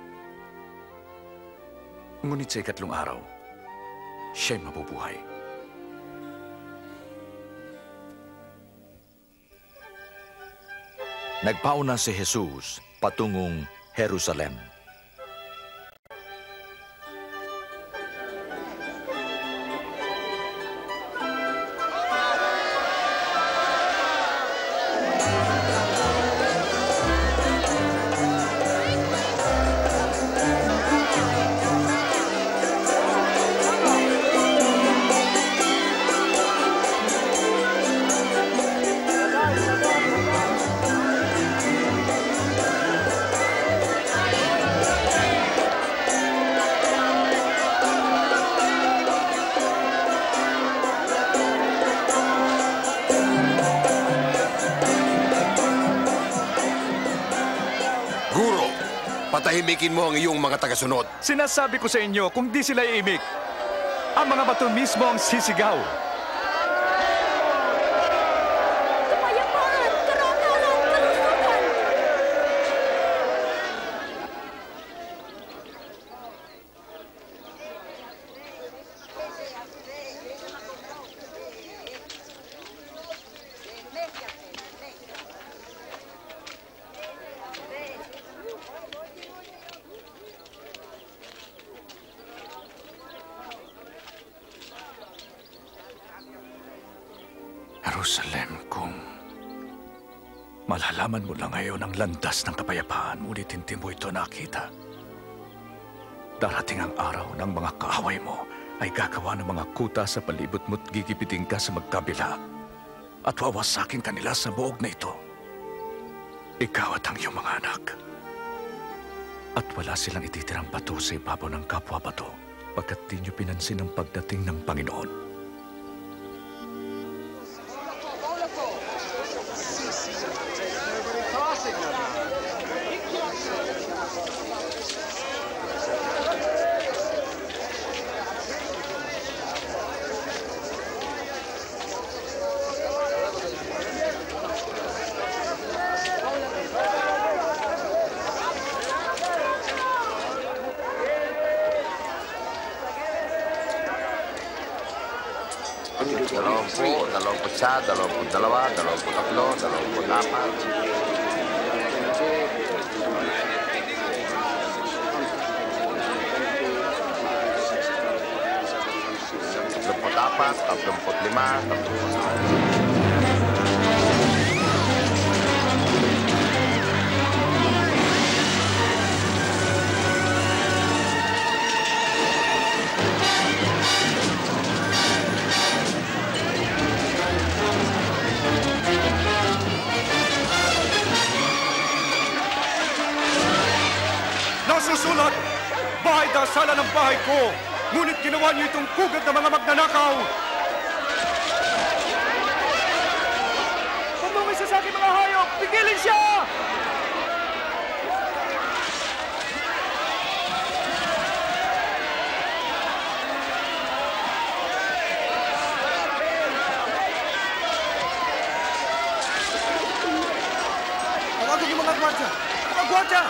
Ngunit sa ikatlong araw, siya'y mabubuhay. Nagpauna si Jesus patungong Jerusalem. Patahimikin mo ang iyong mga tagasunod. Sinasabi ko sa inyo, kung di sila iimik, ang mga bato mismo ang sisigaw. Kapayapaan! Karangalan! Kalusugan! Jerusalem, kung malalaman mo lang ngayon ang landas ng kapayapaan, ngunit hindi mo ito nakita. Darating ang araw ng mga kaaway mo ay gagawa ng mga kuta sa palibot mo't gigipitin ka sa magkabila at wawasakin kanila sa buog na ito. Ikaw at ang iyong mga anak. At wala silang ititirang bato sa ibabaw ng kapwa bato pagkat di nyo pinansin ang pagdating ng Panginoon. Dalawampu, dalawamput isa, dalawamput dalawa, dalawamput tatlo, dalawamput apat. Tatlumput apat, tatlumput lima, tatlumput enam. Nasusulat, bahay dasalan ng bahay ko, ngunit ginawa niyo itong pugad ng mga magnanakaw. Pumungay siya sa aking mga hayop! Pigilin siya! Gwardiya!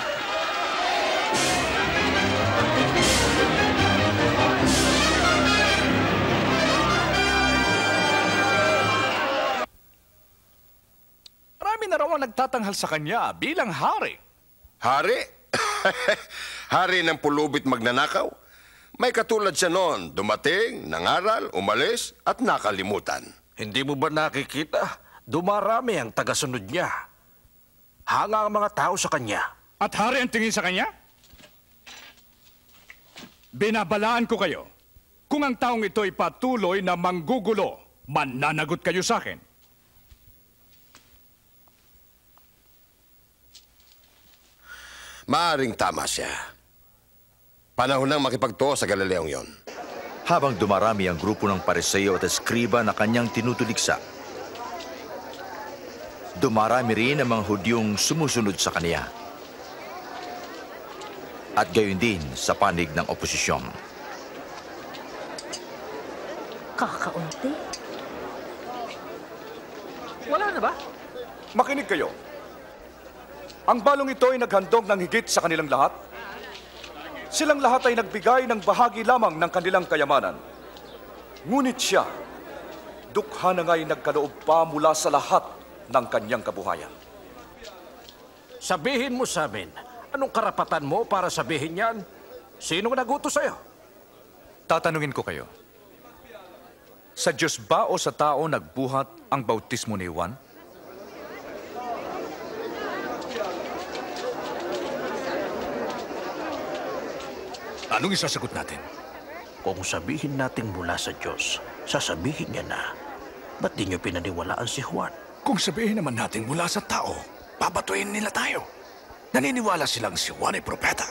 Marami na raw ang nagtatanghal sa kanya bilang hari. Hari? Hari ng pulubit magnanakaw? May katulad siya noon, dumating, nangaral, umalis, at nakalimutan. Hindi mo ba nakikita? Dumarami ang tagasunod niya. Hanga ang mga tao sa kanya. At hari ang tingin sa kanya? Binabalaan ko kayo. Kung ang taong ito ay patuloy na manggugulo, mananagot kayo sa akin. Maaring tama siya. Panahon nang makipagtuo sa Galileong yon. Habang dumarami ang grupo ng Pariseo at Eskriba na kanyang tinutuligsa, dumarami rin ang mga Hudyong sumusunod sa kaniya. At gayon din sa panig ng oposisyon. Kakaunti. Wala na ba? Makinig kayo. Ang balong ito ay naghandog ng higit sa kanilang lahat. Silang lahat ay nagbigay ng bahagi lamang ng kanilang kayamanan. Ngunit siya, dukha na nga'y nagkaloob pa mula sa lahat ng kanyang kabuhayan. Sabihin mo sa amin, anong karapatan mo para sabihin yan? Sinong nagutos sa'yo? Tatanungin ko kayo. Sa Diyos ba o sa tao nagbuhat ang bautismo ni Juan? Anong isasagot natin? Kung sabihin natin mula sa Diyos, sasabihin niya na, ba't di niyo pinaniwalaan si Juan? Kung sabihin naman natin mula sa tao, babatuin nila tayo. Naniniwala silang si Juan ay propeta.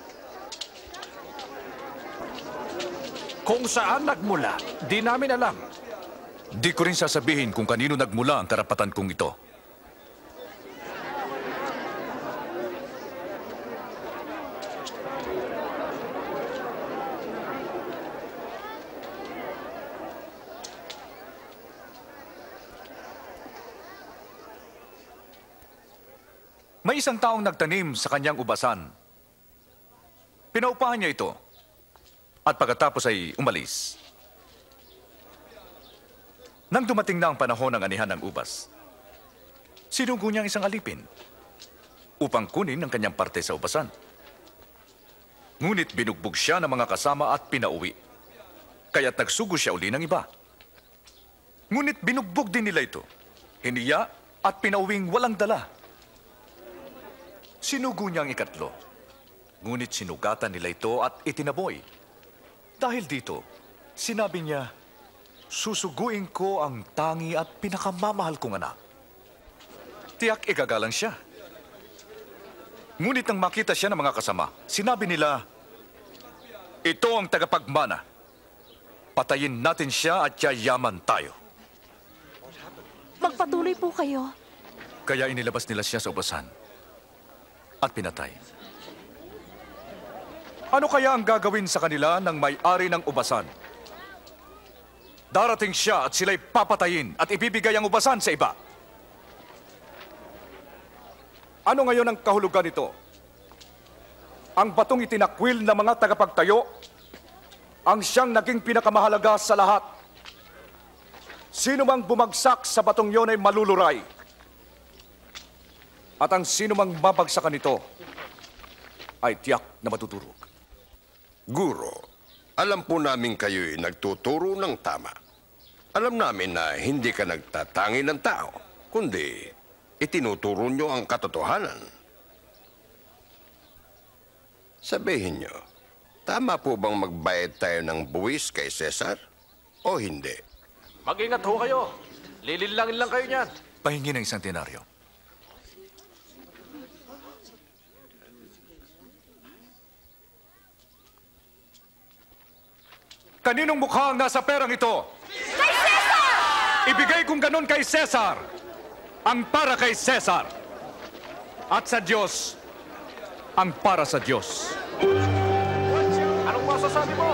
Kung saan nagmula, di namin alam. Di ko rin sasabihin kung kanino nagmula ang karapatan kong ito. May isang taong nagtanim sa kanyang ubasan. Pinaupahan niya ito. At pagkatapos ay umalis. Nang dumating na ang panahon ng anihan ng ubas, sinugo niya ang isang alipin upang kunin ang kanyang parte sa ubasan. Ngunit binugbog siya ng mga kasama at pinauwi. Kaya't nagsugo siya uli ng iba. Ngunit binugbog din nila ito. Hiniya at pinauwing walang dala. Sinugo niya ang ikatlo. Ngunit sinugatan nila ito at itinaboy. Dahil dito, sinabi niya, susuguin ko ang tangi at pinakamamahal kong anak. Tiyak igagalang siya. Ngunit nang makita siya ng mga kasama, sinabi nila, ito ang tagapagmana. Patayin natin siya at yayaman tayo. Magpatuloy po kayo. Kaya inilabas nila siya sa ubasan at pinatay. Ano kaya ang gagawin sa kanila ng may-ari ng ubasan? Darating siya at sila'y papatayin at ibibigay ang ubasan sa iba. Ano ngayon ang kahulugan nito? Ang batong itinakwil ng mga tagapagtayo, ang siyang naging pinakamahalaga sa lahat. Sino mang bumagsak sa batong yon ay maluluray. At ang sino mang mabagsakan nito ay tiyak na matuturog. Guro, alam po namin kayo'y nagtuturo ng tama. Alam namin na hindi ka nagtatangi ng tao, kundi itinuturo nyo ang katotohanan. Sabihin nyo, tama po bang magbayad tayo ng buwis kay Cesar o hindi? Mag-ingat ho kayo. Lililangin lang kayo niyan. Pahingi ng isang denaryo. Kaninong mukha ang nasa perang ito? Kay Cesar! Ibigay kong ganon kay Cesar. Ang para kay Cesar. At sa Diyos, ang para sa Diyos. Anong masasabi mo?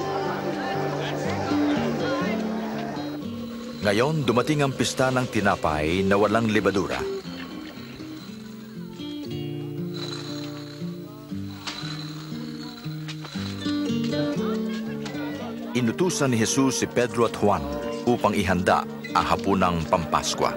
Ngayon, dumating ang pista ng tinapay na walang libadura. inutusan ni Jesus si Pedro at Juan upang ihanda ang hapunang Pampaskwa.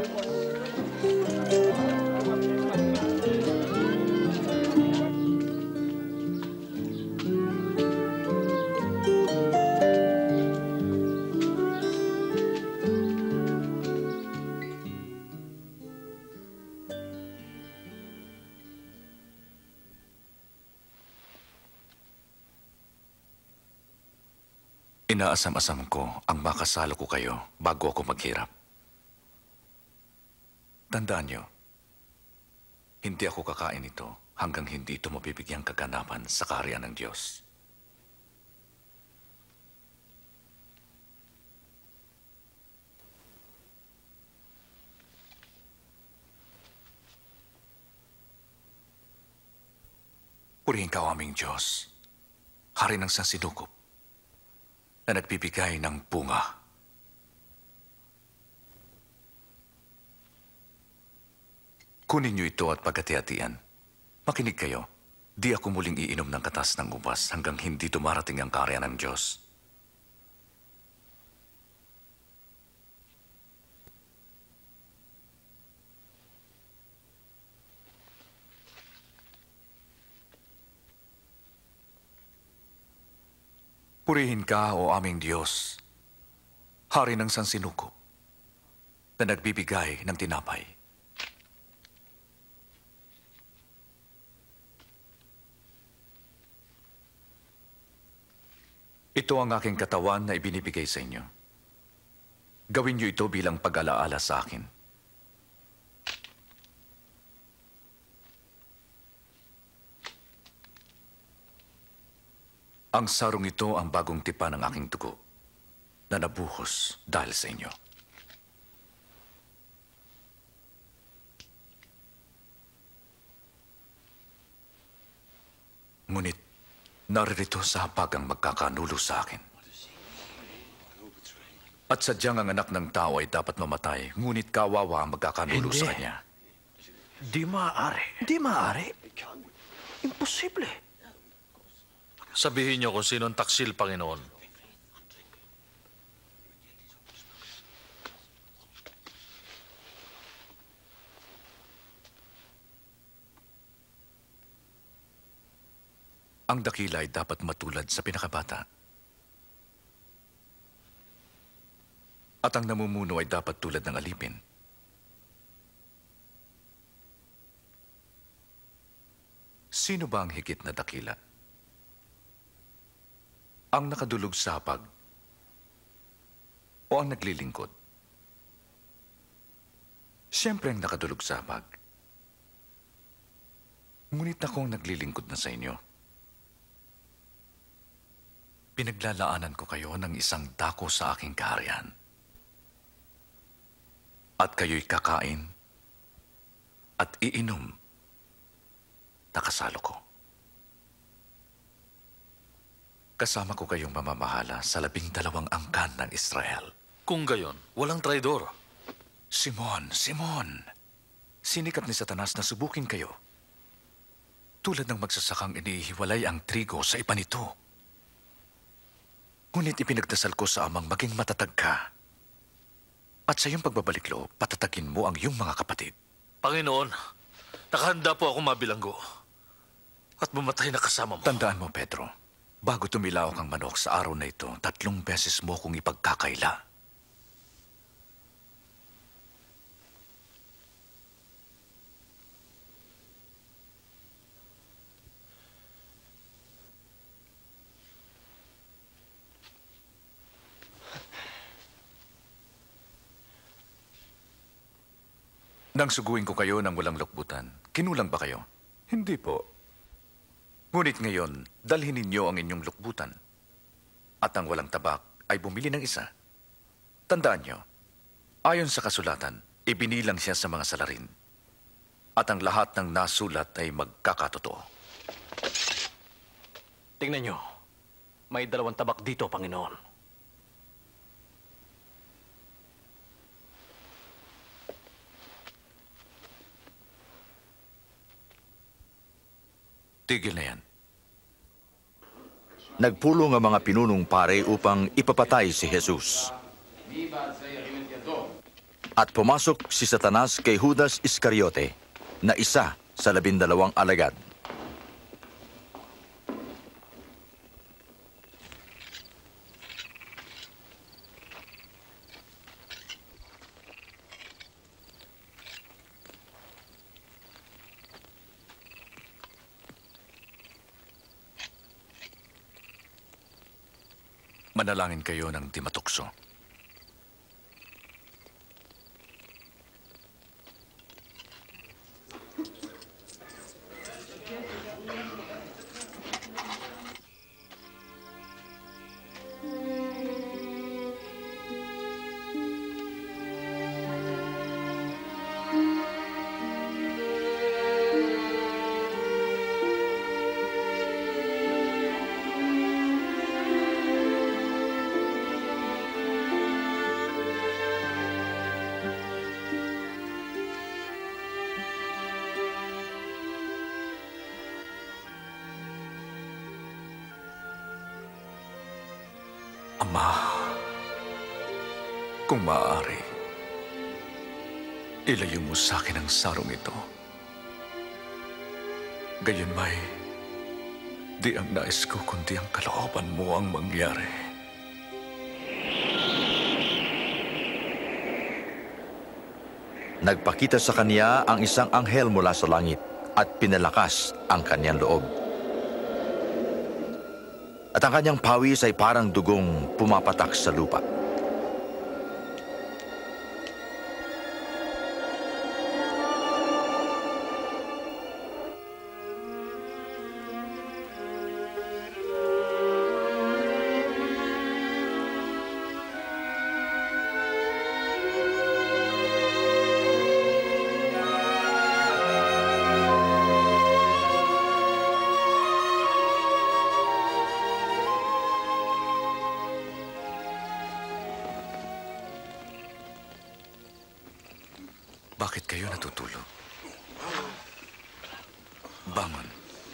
Inaasam-asam ko ang makasalo ko kayo bago ako maghirap. Tandaan niyo, hindi ako kakain ito hanggang hindi ito mabibigyang kaganapan sa kaharian ng Diyos. Purihin ka, o aming Diyos, Hari ng sansinukob, na nagbibigay ng bunga. Kunin niyo ito at pagkati-hatian. Makinig kayo, di ako muling iinom ng katas ng ubas hanggang hindi dumarating ang kaharian ng Diyos. Purihin ka, o aming Diyos, Hari ng sansinukob, na nagbibigay ng tinapay. Ito ang aking katawan na ibinibigay sa inyo. Gawin niyo ito bilang pag-alaala sa akin. Ang sarong ito ang bagong tipan ng aking dugo na nabuhos dahil sa inyo. Ngunit naririto sa hapag ang magkakanulo sa akin. At sadyang ang anak ng tao ay dapat mamatay, ngunit kawawa ang magkakanulo Hindi. sa kanya. Di maaari. Di maaari. Imposible. Sabihin niyo kung sino ang taksil, Panginoon. Ang dakila ay dapat matulad sa pinakabata. At ang namumuno ay dapat tulad ng alipin. Sino ba ang higit na dakila? Ang nakadulog sa hapag o ang naglilingkod? Siyempre ang nakadulog sa hapag. Ngunit akong naglilingkod na sa inyo. Pinaglalaanan ko kayo ng isang dako sa aking kaharian. At kayo'y kakain at iinom na kasalo ko. Kasama ko kayong mamamahala sa labing dalawang angkan ng Israel. Kung gayon, walang traidor. Simon, Simon, sinikap ni Satanas na subukin kayo. Tulad ng magsasakang inihiwalay ang trigo sa iba nito. Ngunit ipinagdasal ko sa Amang maging matatag ka. At sa iyong pagbabalik loob, patatagin mo ang iyong mga kapatid. Panginoon, nakahanda po ako mabilanggo. At mamatay na kasama mo. Tandaan mo, Pedro, bago tumilaok ang manok sa araw na ito, tatlong beses mo kong ipagkakaila. Nang suguin ko kayo ng walang lukbutan, kinulang ba kayo? Hindi po. Ngunit ngayon, dalhin ninyo ang inyong lukbutan. At ang walang tabak ay bumili ng isa. Tandaan nyo, ayon sa kasulatan, ibinilang siya sa mga salarin. At ang lahat ng nasulat ay magkakatotoo. Tingnan nyo, may dalawang tabak dito, Panginoon. Tigil na yan. Nagpulong ang mga pinunong pare upang ipapatay si Jesus. At pumasok si Satanas kay Judas Iscariote, na isa sa labindalawang alagad. Manalangin kayo ng di matukso. Ama, kung maaari, ilayo mo sa akin ang sarong ito. Gayon may, di ang nais ko kundi ang kalooban mo ang mangyari. Nagpakita sa kanya ang isang anghel mula sa langit at pinalakas ang kanyang loob. At ang kanyang pawis ay parang dugong pumapatak sa lupa. Bakit kayo natutulog? Bangon.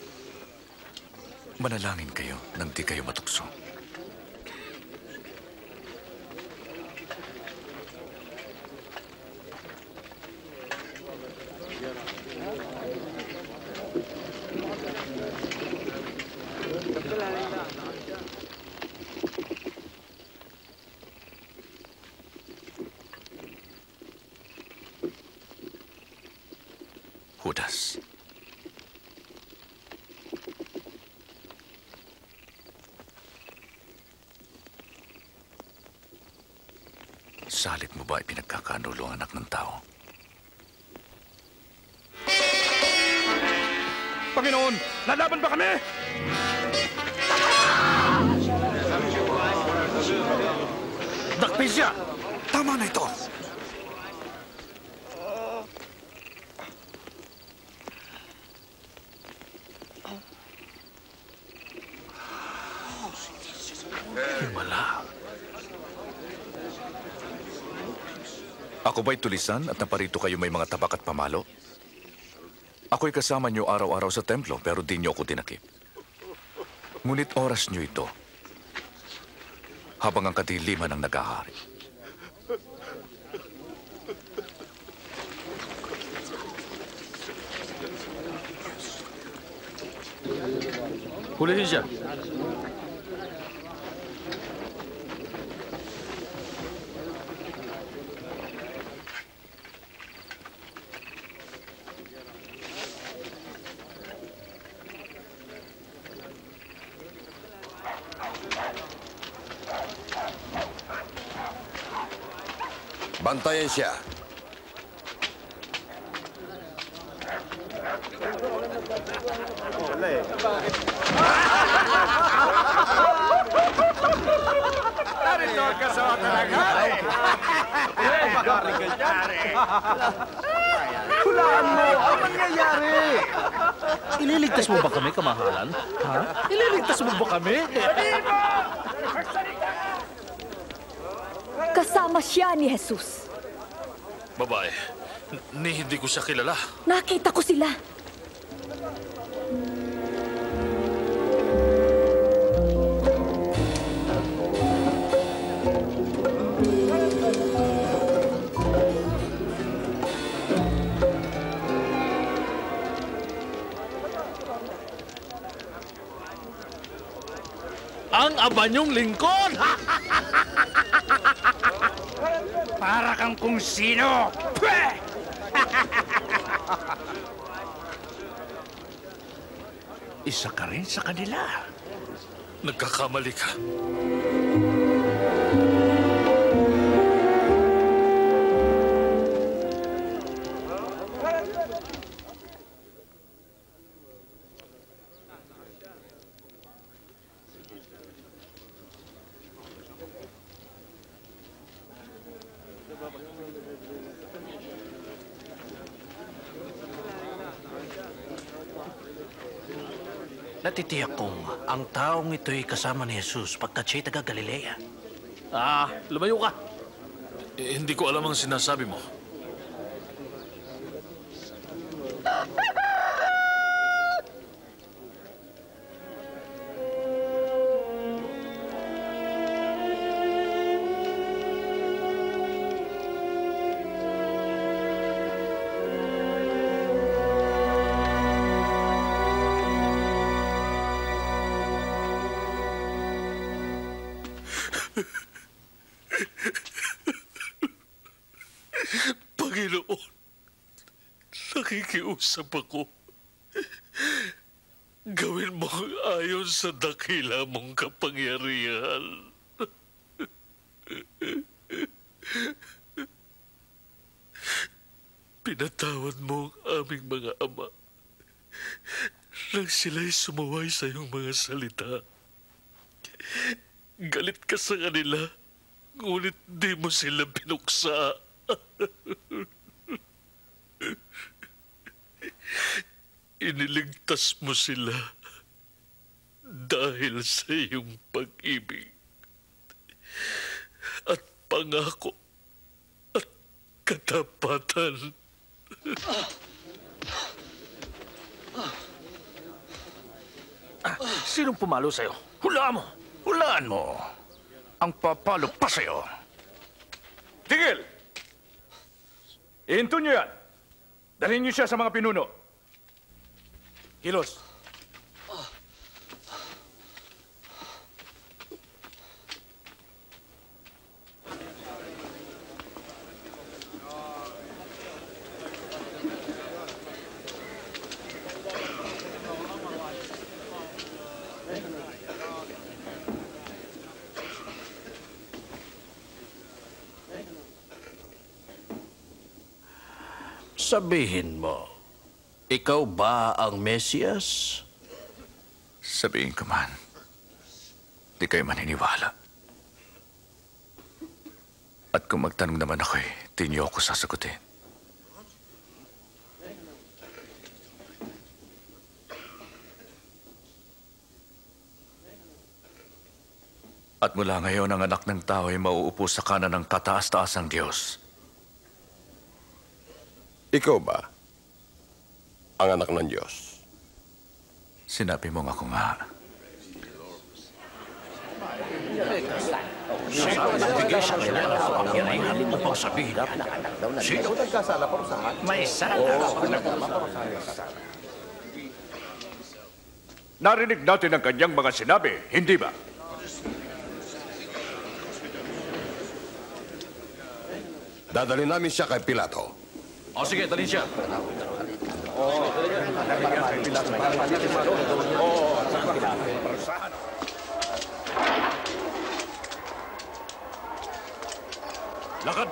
Manalangin kayo nang di kayo matukso. Judas. Salit mo ba ipinagkakanulo ang anak ng tao? Panginoon, lalaban ba kami? Dakpin siya! Tama na ito! Himala. Ako ba'y tulisan at naparito kayo may mga tabak at pamalo? Ako'y kasama niyo araw-araw sa templo pero di niyo ako dinakip. Ngunit oras niyo ito habang ang kadiliman ang nagahari. Hulihin siya. Bantayan siya. Narito ka sa talagay. Eh, magarigal yari. Hulaan mo! Ang nangyayari! Ililigtas mo ba kami, kamahalan? Ha? Ililigtas mo ba kami? Kasama siya ni Jesus. Babae, ni hindi ko siya kilala. Nakita ko sila. laban yung lingkod! Para kang kung sino! Pweh! Isa ka rin sa kanila. Nagkakamali ka. Natitiyak kong ang taong ito'y kasama ni Jesus pagkat siya'y taga Galilea. Ah, lumayo ka. Eh, hindi ko alam ang sinasabi mo. Panginoon, nakikiusap ako. Gawin mo ayon sa dakila mong kapangyarihan. Pinatawad mo ang aming mga ama nang sila'y sumuway sa iyong mga salita. Galit ka sa kanila, ngunit di mo sila pinuksa. Iniligtas mo sila dahil sa iyong pag-ibig at pangako at katapatan. Sinong pumalo sa'yo? Hulaan mo! Hulaan mo! Ang papalo pa sa'yo! Tigil! Ihinto niyo yan! Dalhin niyo siya sa mga pinuno. Kilos. Sabihin mo, ikaw ba ang Mesiyas? Sabihin ko man, di kayo maniniwala. At kung magtanong naman ako'y, di niyo ako sasagutin. At mula ngayon, ang anak ng tao ay mauupo sa kanan ng kataas-taasang Diyos. Ikaw ba ang anak ng Diyos? Sinabi mo nga ko nga. Nagbigay sa kanya ng kapangyarihan upang sabihin niya. Sino? May sala. Narinig natin ang kanyang mga sinabi, hindi ba? Dadalhin namin siya kay Pilato. O sige, dalhin siya. Lakad!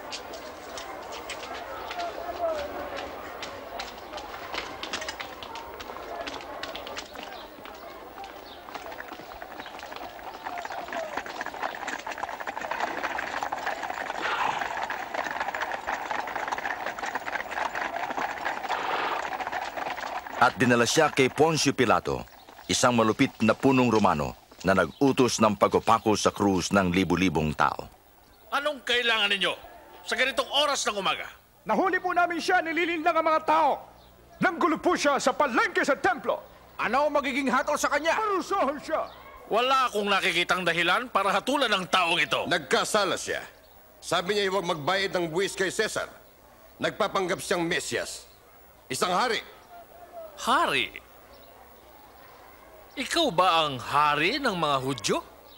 At dinala siya kay Poncio Pilato, isang malupit na punong Romano na nag-utos ng pagpapako sa krus ng libu-libong tao. Anong kailangan ninyo sa ganitong oras ng umaga? Nahuli po namin siya, nililinlang ang mga tao. Nanggulo po siya sa palengke sa templo. Ano ang magiging hatol sa kanya? Parusahan siya. Wala akong nakikitang dahilan para hatulan ang taong ito. Nagkasala siya. Sabi niya huwag magbayad ng buwis kay Cesar. Nagpapanggap siyang Mesyas. Isang hari. Hari? Ikaw ba ang hari ng mga Hudyo?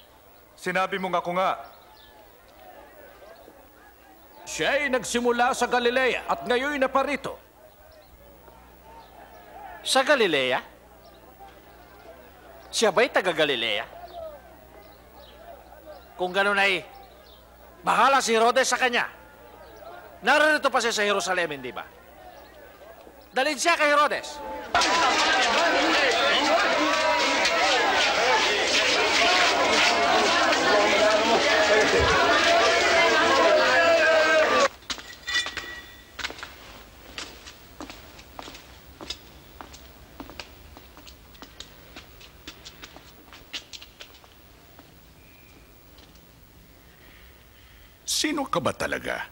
Sinabi mo nga ko nga. Siya ay nagsimula sa Galilea at ngayon naparito. Sa Galilea? Siya ba'y taga-Galilea? Kung ganun ay, bahala si Herodes sa kanya. Narito pa siya sa Jerusalem, hindi ba? Dalhin siya kay Herodes. Sino ka ba talaga?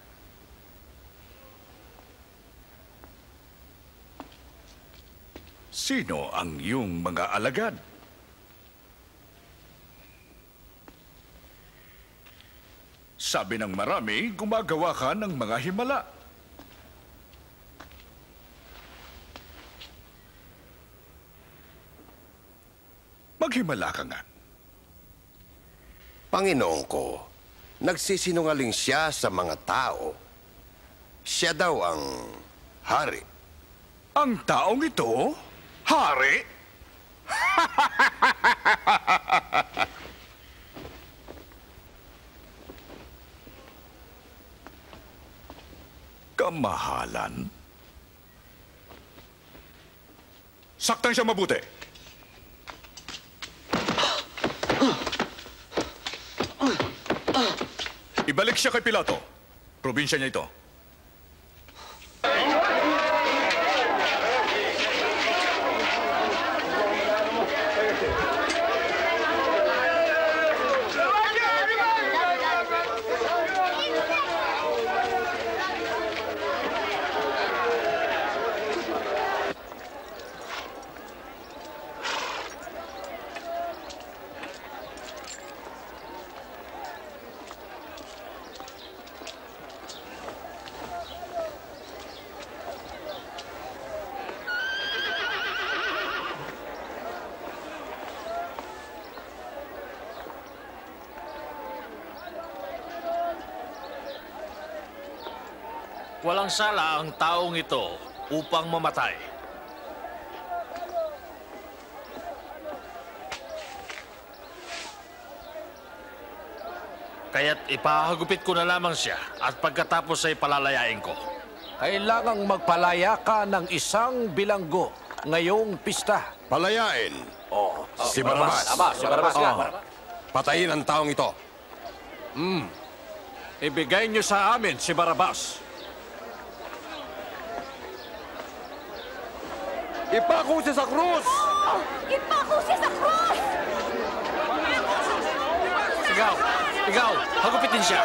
Sino ang iyong mga alagad? Sabi ng marami, gumagawa ka ng mga himala. Maghimala ka nga. Panginoon ko, nagsisinungaling siya sa mga tao. Siya daw ang hari. Ang taong ito? Hari? Kamahalan? Saktan siya mabuti. Ibalik siya kay Pilato. Probinsya niya ito. Walang sala ang taong ito upang mamatay. Kaya't ipahagupit ko na lamang siya at pagkatapos ay palalayain ko. Kailangang magpalaya ka ng isang bilanggo ngayong pista. Palayain. Oh, Si Barabas. Tama, si Barabas nga. Oh. Patayin ang taong ito. Hmm. Ibigay niyo sa amin si Barabas. Ipako siya sa krus! Ipako siya sa krus! Sigaw! Sigaw! Hagupitin siya!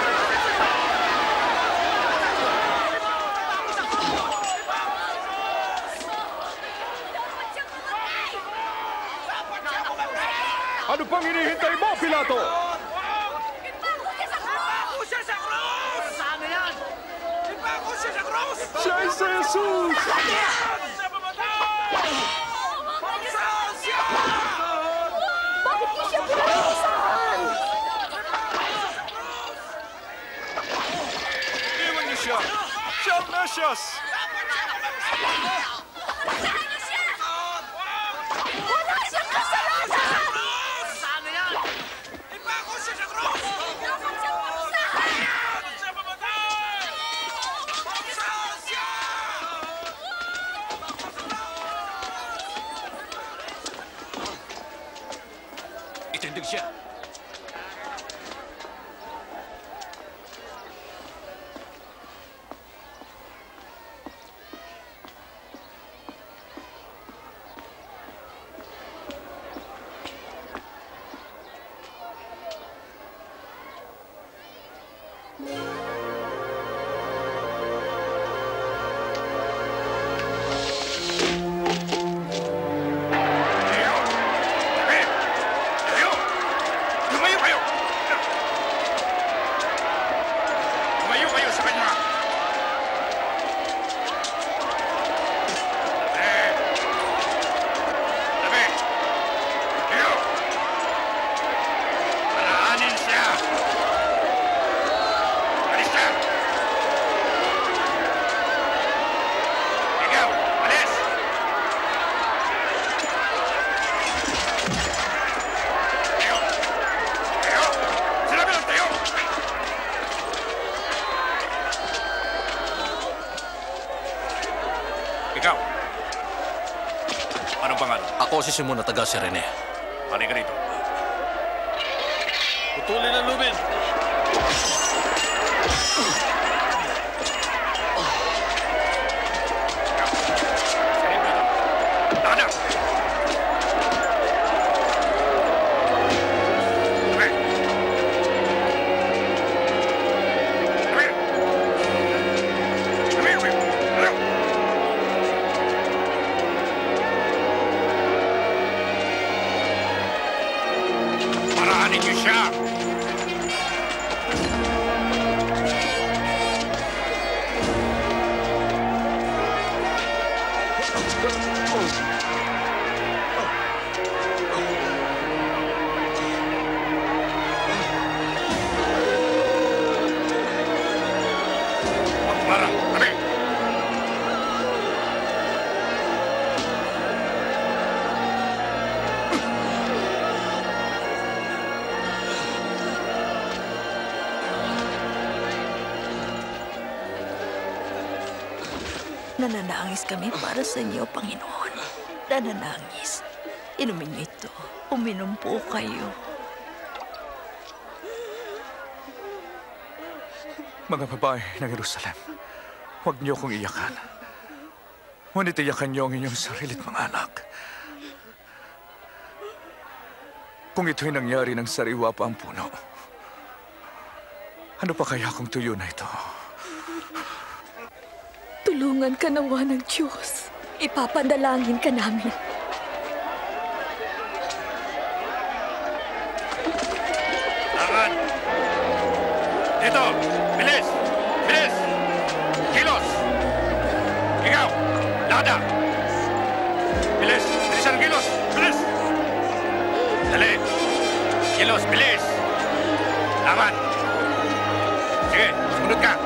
Ano pang hinihintay mo, Pilato? Ipako siya sa krus! Ipako siya sa krus! Saan na yan? Ipako siya sa krus! Siya ay si Jesus! Bakit niyo siya pinalisan? Iwan niyo siya! Siya ang Mesyas! Wala siyang kasalanan! Saan na yan? Ipako siya sa krus! Dapat siyang parusahan! Siya mamatay! Paksahan siya! Itindig siya. Lumayo kayo! Lumayo kayo sa kanya! Tabi! Tabi! Kayo! Paraanin posisyon mo na taga si Rene. Halika rito. Putulin ang lubid! Lada! Parahanin niyo siya! Mara, kami! Nananangis kami para sa inyo, Panginoon. Nananangis. Inumin niyo ito. Uminom po kayo. Mga babae ng Jerusalem, huwag niyo kong iyakan. Ngunit iyakan niyo ang inyong sarilit mga anak. Kung ito'y nangyari ng sariwa pa ang puno, ano pa kaya kung tuyo na ito? Tulungan ka nawa ng Diyos. Ipapadalangin ka namin. Laran! Dito! Bilis! Bilis! Kilos! Ikaw! Lada! Bilis! Bilisan kilos! Bilis! Dali! Kilos! Bilis! Laban! Sige! Sumunod ka!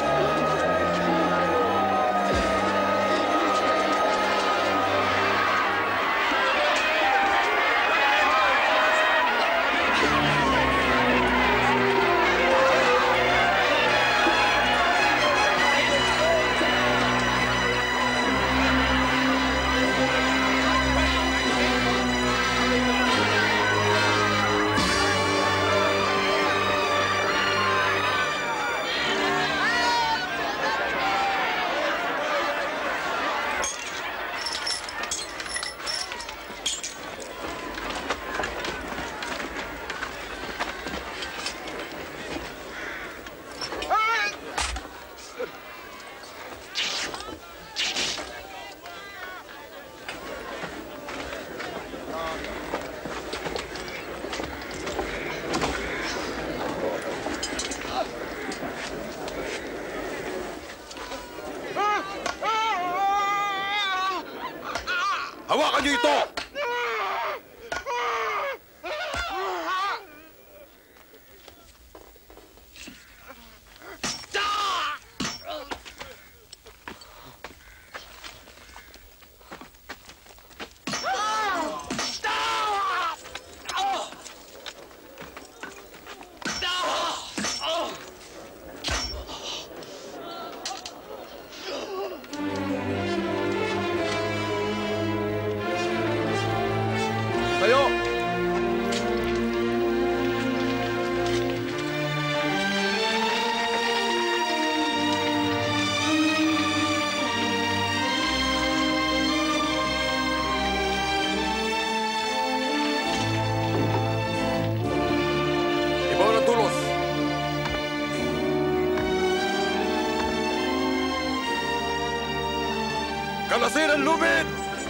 Hawakan niyo ito! Tayo! Ibaw ng tulos! Kalasin ang lubid!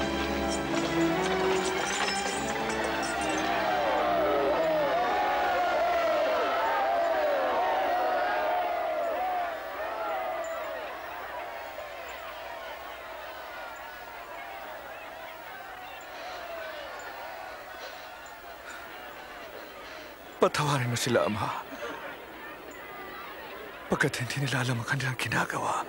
Patawarin mo sila, Ama. Pagkat hindi nila alam ang kanilang ginagawa.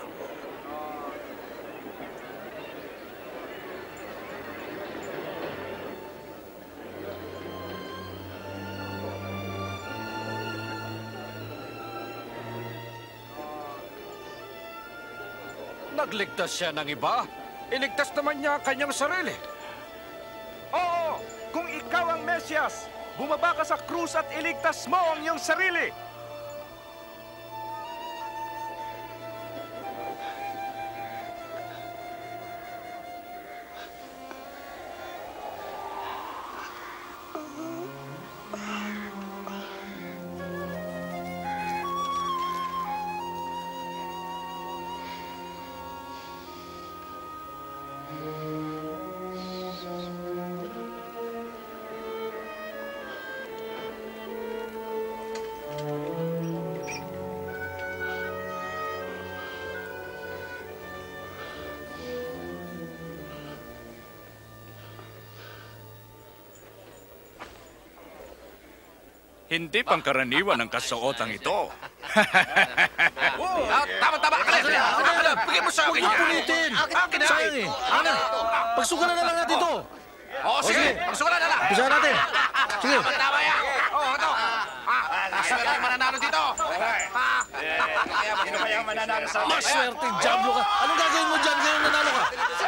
Nagligtas siya ng iba. Iligtas naman niya ang kanyang sarili. Oo! ikaw ang Mesyas, bumaba ka sa krus at iligtas mo ang iyong sarili. Hindi pangkaraniwan ang kasuotang ito. Ah, tama, tama. Akin na. Bigay mo sa akin. Huwag pulitin. Akin na. Sayang eh. Ano? Pagsugalan na lang natin ito. Oo, sige. Pagsugalan na lang. Pisahan natin. Sige. Tama, tama yan. Oo, ito. Sino kaya ang mananalo dito? Sino kaya ang mananalo sa akin? Maswerte, Diablo ka. Anong gagawin mo dyan ngayon nanalo ka?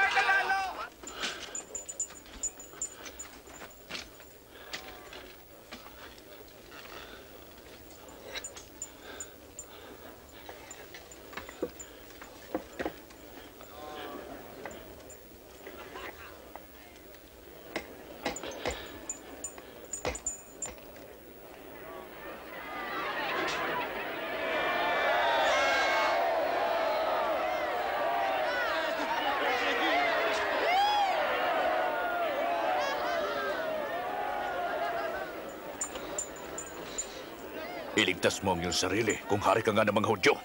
Iligtas mo ang iyong sarili kung hari ka nga ng mga Hudyo.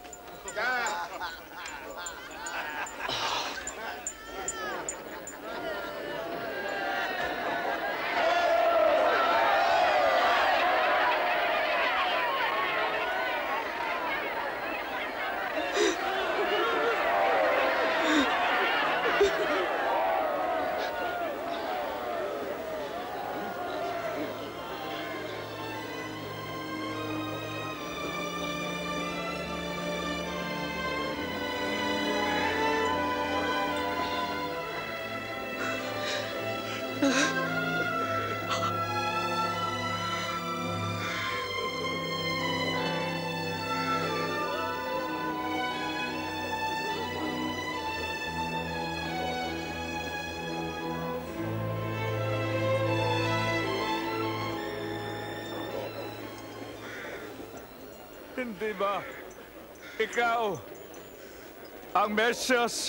Hindi ba ikaw ang Mesyas?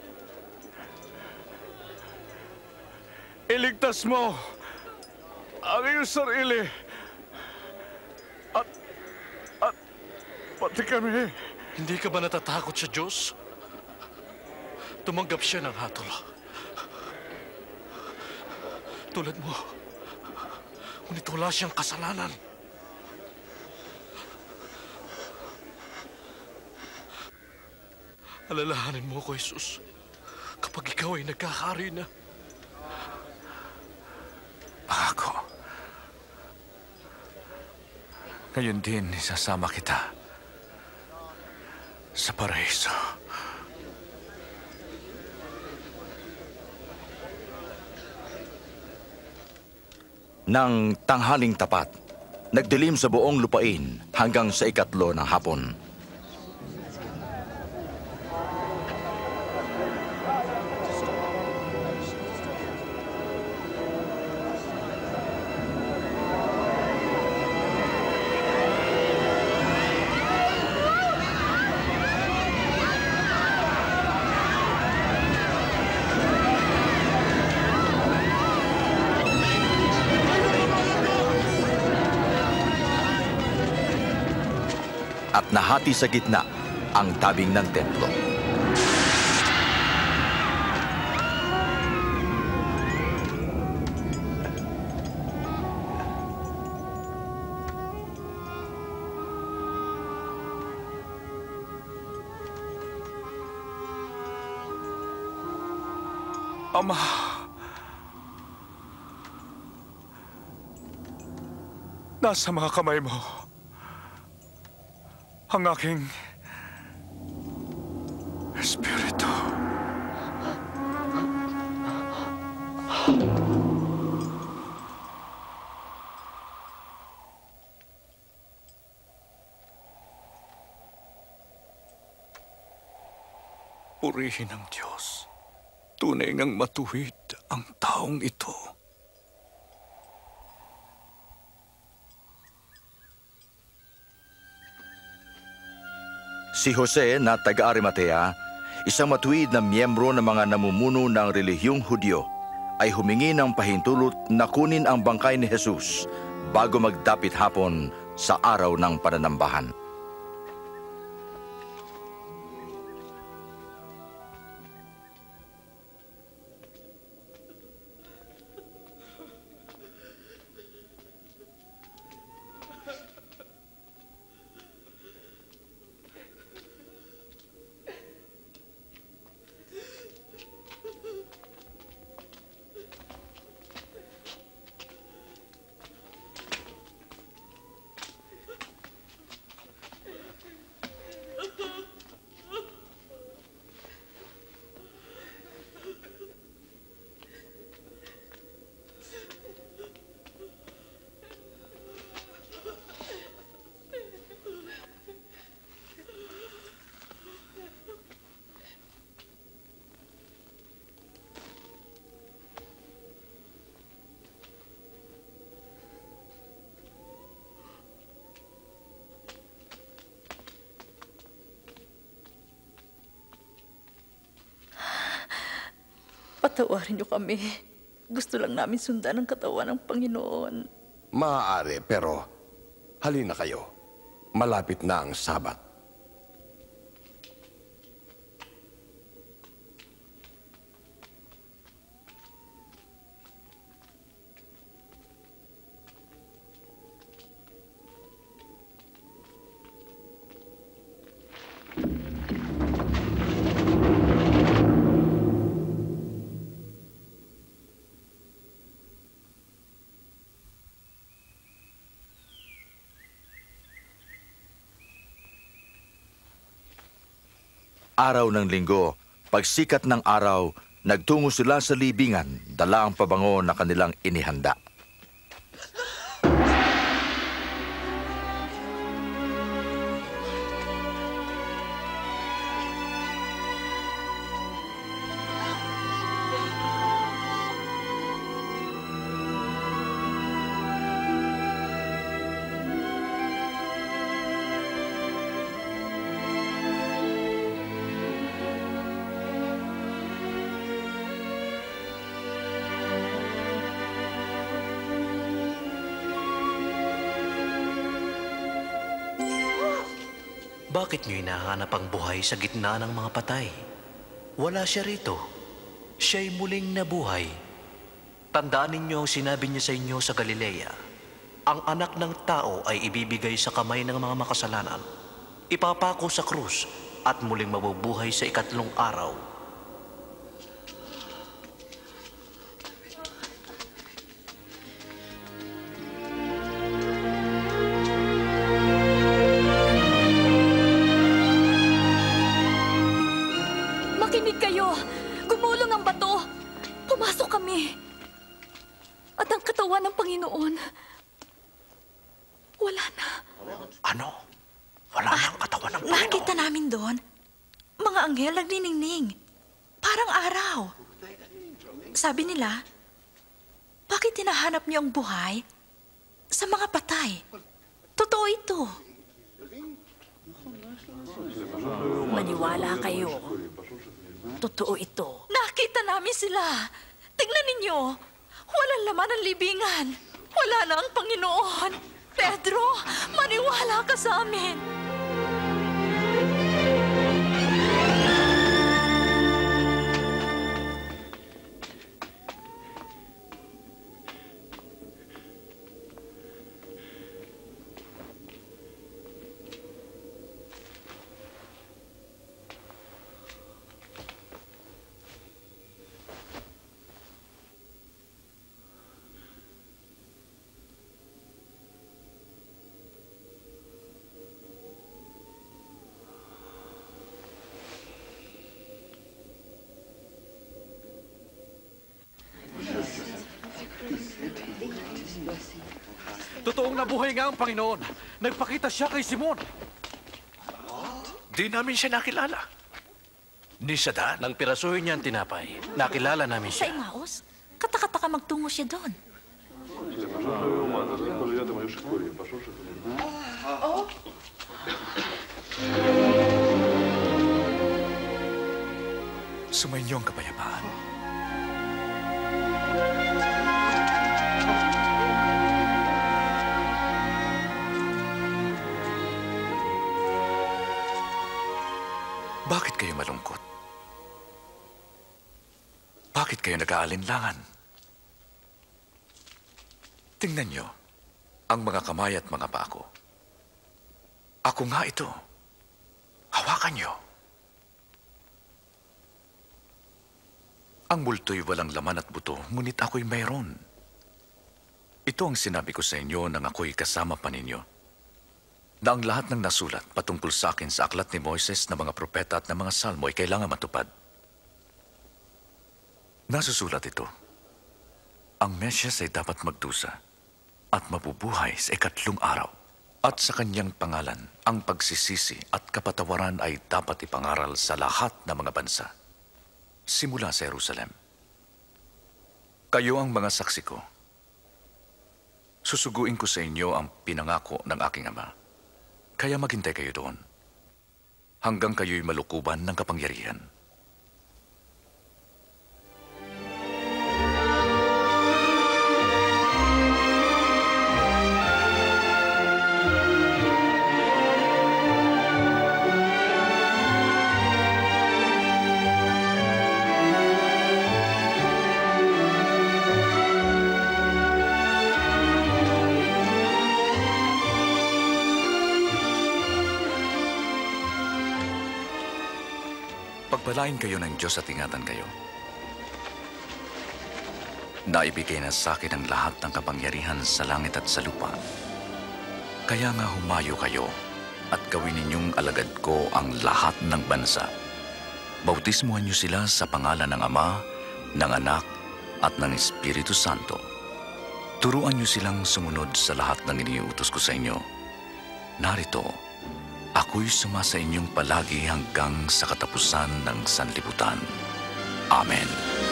Iligtas mo ang iyong sarili at, at pati kami. Hindi ka ba natatakot sa Diyos? Tumanggap siya ng hatol. Tulad mo, ngunit wala siyang kasalanan. Alalahanin mo ko, Jesus, kapag ikaw ay nagkakari na. Ako. Ngayon din, isasama kita sa paraiso. Nang tanghaling tapat, nagdilim sa buong lupain hanggang sa ikatlo ng hapon. At nahati sa gitna ang tabing ng templo. Ama, nasa mga kamay mo ang aking espiritu. Purihin ang Diyos. Tunay ngang matuwid ang taong ito. Si Jose na taga-Arimatea, isang matuwid na miyembro ng mga namumuno ng relihiyong Hudyo, ay humingi ng pahintulot na kunin ang bangkay ni Jesus bago magdapit hapon sa araw ng pananambahan. Patawarin niyo kami. Gusto lang namin sundan ang katawan ng Panginoon. Maaari, pero halina kayo. Malapit na ang Sabat. Araw ng linggo, pagsikat ng araw, nagtungo sila sa libingan, dala ang pabango na kanilang inihanda. Bakit niyo hinahanap ang buhay sa gitna ng mga patay? Wala siya rito. Siya'y muling nabuhay. Tandaan ninyo ang sinabi niya sa inyo sa Galilea. Ang anak ng tao ay ibibigay sa kamay ng mga makasalanan. Ipapako sa krus at muling mabubuhay sa ikatlong araw. Makinig kayo! Gumulong ang bato! Pumasok kami! At ang katawan ng Panginoon, wala na. Ano? Wala na ang katawan ng Panginoon. Nakita namin doon, mga anghel nagniningning. Parang araw. Sabi nila, bakit hinahanap niyo ang buhay sa mga patay? Totoo ito. Maniwala kayo. Totoo ito. Nakita namin sila. Tingnan ninyo. Walang laman ang libingan. Wala na ang Panginoon. Pedro, maniwala ka sa amin. Totoong nabuhay nga ang Panginoon. Nagpakita siya kay Simon. Di namin siya nakilala. Ni sa daan? Nang pirasuhin niya ang tinapay, nakilala namin Sa siya. Imaos? Katakataka magtungo siya doon. Sumainyo ang kapayapaan. Bakit kayo malungkot? Bakit kayo nag-aalinlangan? Tingnan niyo ang mga kamay at mga paa ko. Ako nga ito. Hawakan niyo. Ang multo'y walang laman at buto, ngunit ako'y mayroon. Ito ang sinabi ko sa inyo nang ako'y kasama pa ninyo, na ang lahat ng nasulat patungkol sa akin sa aklat ni Moises na mga propeta at na mga salmo ay kailangan matupad. Nasusulat ito, ang Mesyas ay dapat magdusa at mabubuhay sa ikatlong araw. At sa kanyang pangalan, ang pagsisisi at kapatawaran ay dapat ipangaral sa lahat ng mga bansa, simula sa Jerusalem. Kayo ang mga saksi ko. Susuguin ko sa inyo ang pinangako ng aking ama. Kaya maghintay kayo doon, hanggang kayo'y malukuban ng kapangyarihan. Pagpalain kayo ng Diyos at ingatan kayo. Naibigay na sa akin ang lahat ng kapangyarihan sa langit at sa lupa. Kaya nga humayo kayo at gawin ninyong alagad ko ang lahat ng bansa. Bautismuhan niyo sila sa pangalan ng Ama, ng Anak, at ng Espiritu Santo. Turuan niyo silang sumunod sa lahat ng iniutos ko sa inyo. Narito, ako'y sumasa inyong palagi hanggang sa katapusan ng sanlibutan. Amen.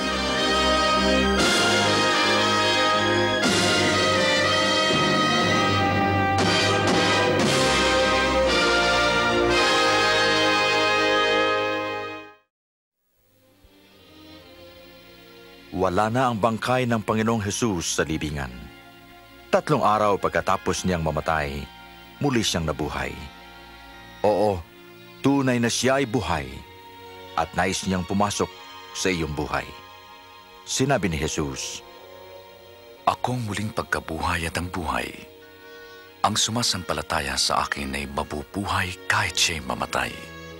Wala na ang bangkay ng Panginoong Hesus sa libingan. Tatlong araw pagkatapos niyang mamatay, muli siyang nabuhay. Oo, tunay na siya ay buhay at nais niyang pumasok sa iyong buhay. Sinabi ni Jesus, Akong muling pagkabuhay at ang buhay. Ang sumasampalataya sa akin ay mabubuhay kahit siya'y mamatay.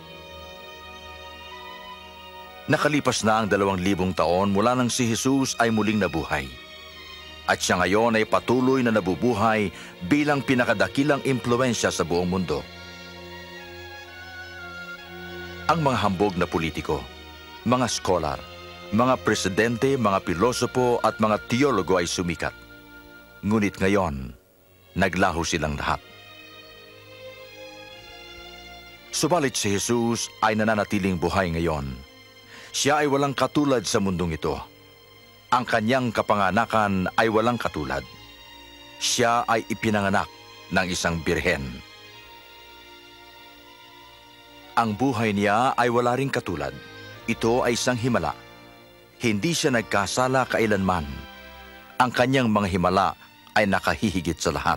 Nakalipas na ang dalawang libong taon mula nang si Jesus ay muling nabuhay. At siya ngayon ay patuloy na nabubuhay bilang pinakadakilang impluensya sa buong mundo. Ang mga hambog na politiko, mga scholar, mga presidente, mga pilosopo at mga teologo ay sumikat. Ngunit ngayon, naglaho silang lahat. Subalit si Jesus ay nananatiling buhay ngayon. Siya ay walang katulad sa mundong ito. Ang kanyang kapanganakan ay walang katulad. Siya ay ipinanganak ng isang birhen. Ang buhay niya ay wala ring katulad. Ito ay isang himala. Hindi siya nagkasala kailanman. Ang kanyang mga himala ay nakahihigit sa lahat.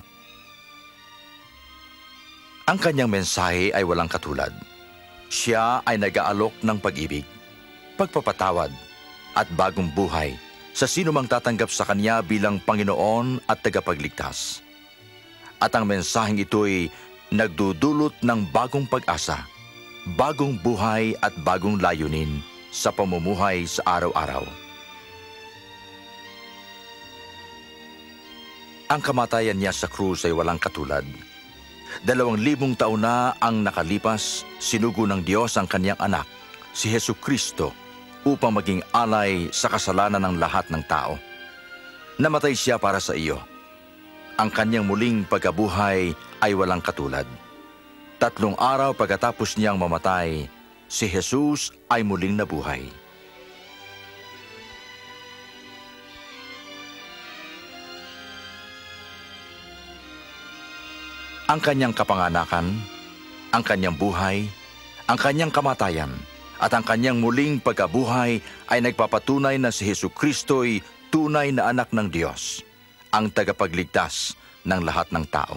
Ang kanyang mensahe ay walang katulad. Siya ay nag-aalok ng pag-ibig, pagpapatawad, at bagong buhay sa sinumang tatanggap sa kanya bilang Panginoon at tagapagligtas. At ang mensaheng ito'y nagdudulot ng bagong pag-asa, bagong buhay at bagong layunin sa pamumuhay sa araw-araw. Ang kamatayan niya sa krus ay walang katulad. Dalawang libong taon na ang nakalipas, sinugo ng Diyos ang kanyang anak, si Jesucristo, upang maging alay sa kasalanan ng lahat ng tao. Namatay siya para sa iyo. Ang kanyang muling pagkabuhay ay walang katulad. Tatlong araw pagkatapos niyang mamatay, si Jesus ay muling nabuhay. Ang kanyang kapanganakan, ang kanyang buhay, ang kanyang kamatayan, at ang kanyang muling pagkabuhay ay nagpapatunay na si Jesucristo'y tunay na anak ng Diyos, ang tagapagligtas ng lahat ng tao.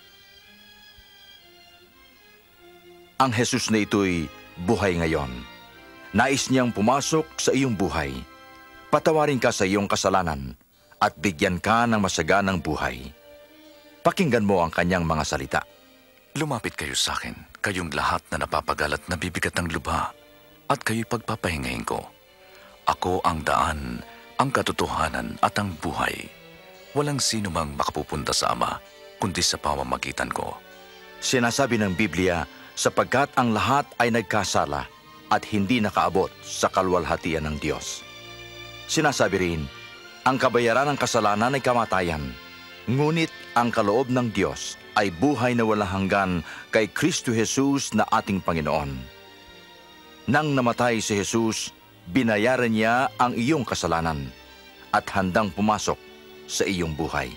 Ang Jesus na ito'y buhay ngayon. Nais niyang pumasok sa iyong buhay. Patawarin ka sa iyong kasalanan at bigyan ka ng masaganang buhay. Pakinggan mo ang kanyang mga salita. Lumapit kayo sa akin, kayong lahat na napapagal at nabibigat ng lubha, at kayo'y pagpapahingahin ko. Ako ang daan, ang katotohanan at ang buhay. Walang sino mang makapupunta sa Ama, kundi sa pamamagitan ko. Sinasabi ng Biblia, sapagkat ang lahat ay nagkasala at hindi nakaabot sa kaluwalhatian ng Diyos. Sinasabi rin, ang kabayaran ng kasalanan ay kamatayan, ngunit ang kaloob ng Diyos ay buhay na walang hanggan kay Kristo Jesus na ating Panginoon. Nang namatay si Jesus, binayaran niya ang iyong kasalanan at handang pumasok sa iyong buhay.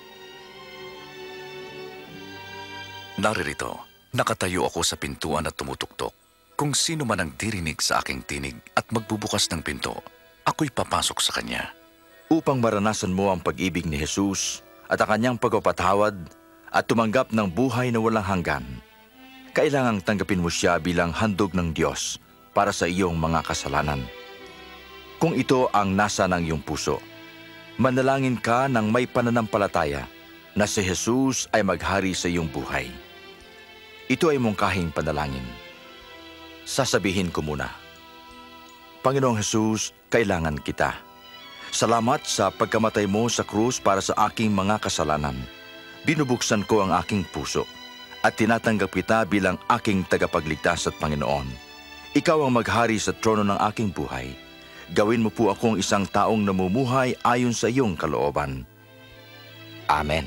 Naririto, nakatayo ako sa pintuan at tumutuktok. Kung sino man ang dirinig sa aking tinig at magbubukas ng pinto, ako'y papasok sa kanya. Upang maranasan mo ang pag-ibig ni Jesus at ang kanyang pagpapatawad at tumanggap ng buhay na walang hanggan, kailangang tanggapin mo siya bilang handog ng Diyos para sa iyong mga kasalanan. Kung ito ang nasa ng iyong puso, manalangin ka ng may pananampalataya na si Jesus ay maghari sa iyong buhay. Ito ay mungkahing panalangin. Sasabihin ko muna, Panginoong Jesus, kailangan kita. Salamat sa pagkamatay mo sa krus para sa aking mga kasalanan. Binubuksan ko ang aking puso at tinatanggap kita bilang aking tagapagligtas at Panginoon. Ikaw ang maghari sa trono ng aking buhay. Gawin mo po akong isang taong namumuhay ayon sa iyong kalooban. Amen.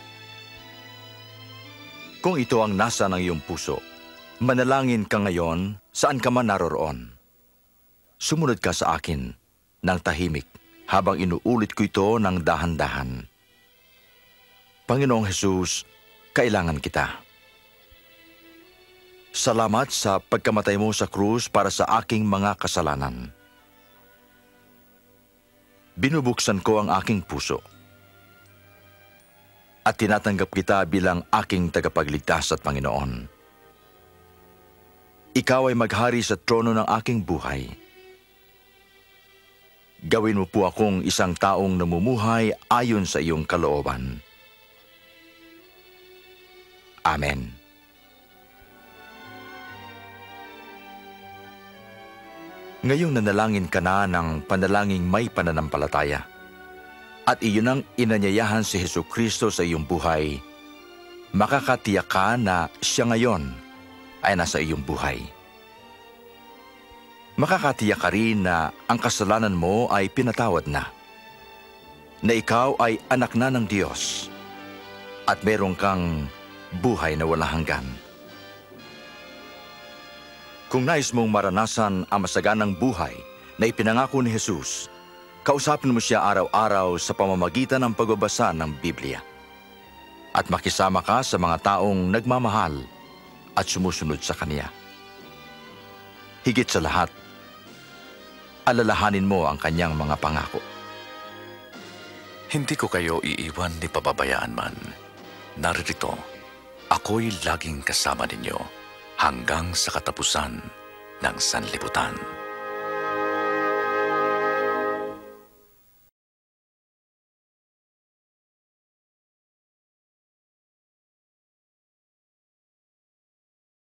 Kung ito ang nasa ng iyong puso, manalangin ka ngayon saan ka man naroroon. Sumunod ka sa akin ng tahimik habang inuulit ko ito ng dahan-dahan. Panginoong Jesus, kailangan kita. Salamat sa pagkamatay mo sa krus para sa aking mga kasalanan. Binubuksan ko ang aking puso at tinatanggap kita bilang aking tagapagligtas at Panginoon. Ikaw ay maghari sa trono ng aking buhay. Gawin mo po akong isang taong namumuhay ayon sa iyong kalooban. Amen. Ngayong nanalangin ka na ng panalangin may pananampalataya, at iyon ang inanyayahan si Jesucristo sa iyong buhay, makakatiyak ka na siya ngayon ay nasa iyong buhay. Makakatiyak ka rin na ang kasalanan mo ay pinatawad na, na ikaw ay anak na ng Diyos, at meron kang buhay na walang hanggan. Kung nais mong maranasan ang masaganang buhay na ipinangako ni Jesus, kausapin mo siya araw-araw sa pamamagitan ng pagbabasa ng Biblia. At makisama ka sa mga taong nagmamahal at sumusunod sa Kanya. Higit sa lahat, alalahanin mo ang Kanyang mga pangako. Hindi ko kayo iiwan ni pababayaan man. Naririto, ako'y laging kasama ninyo hanggang sa katapusan ng sanlibutan.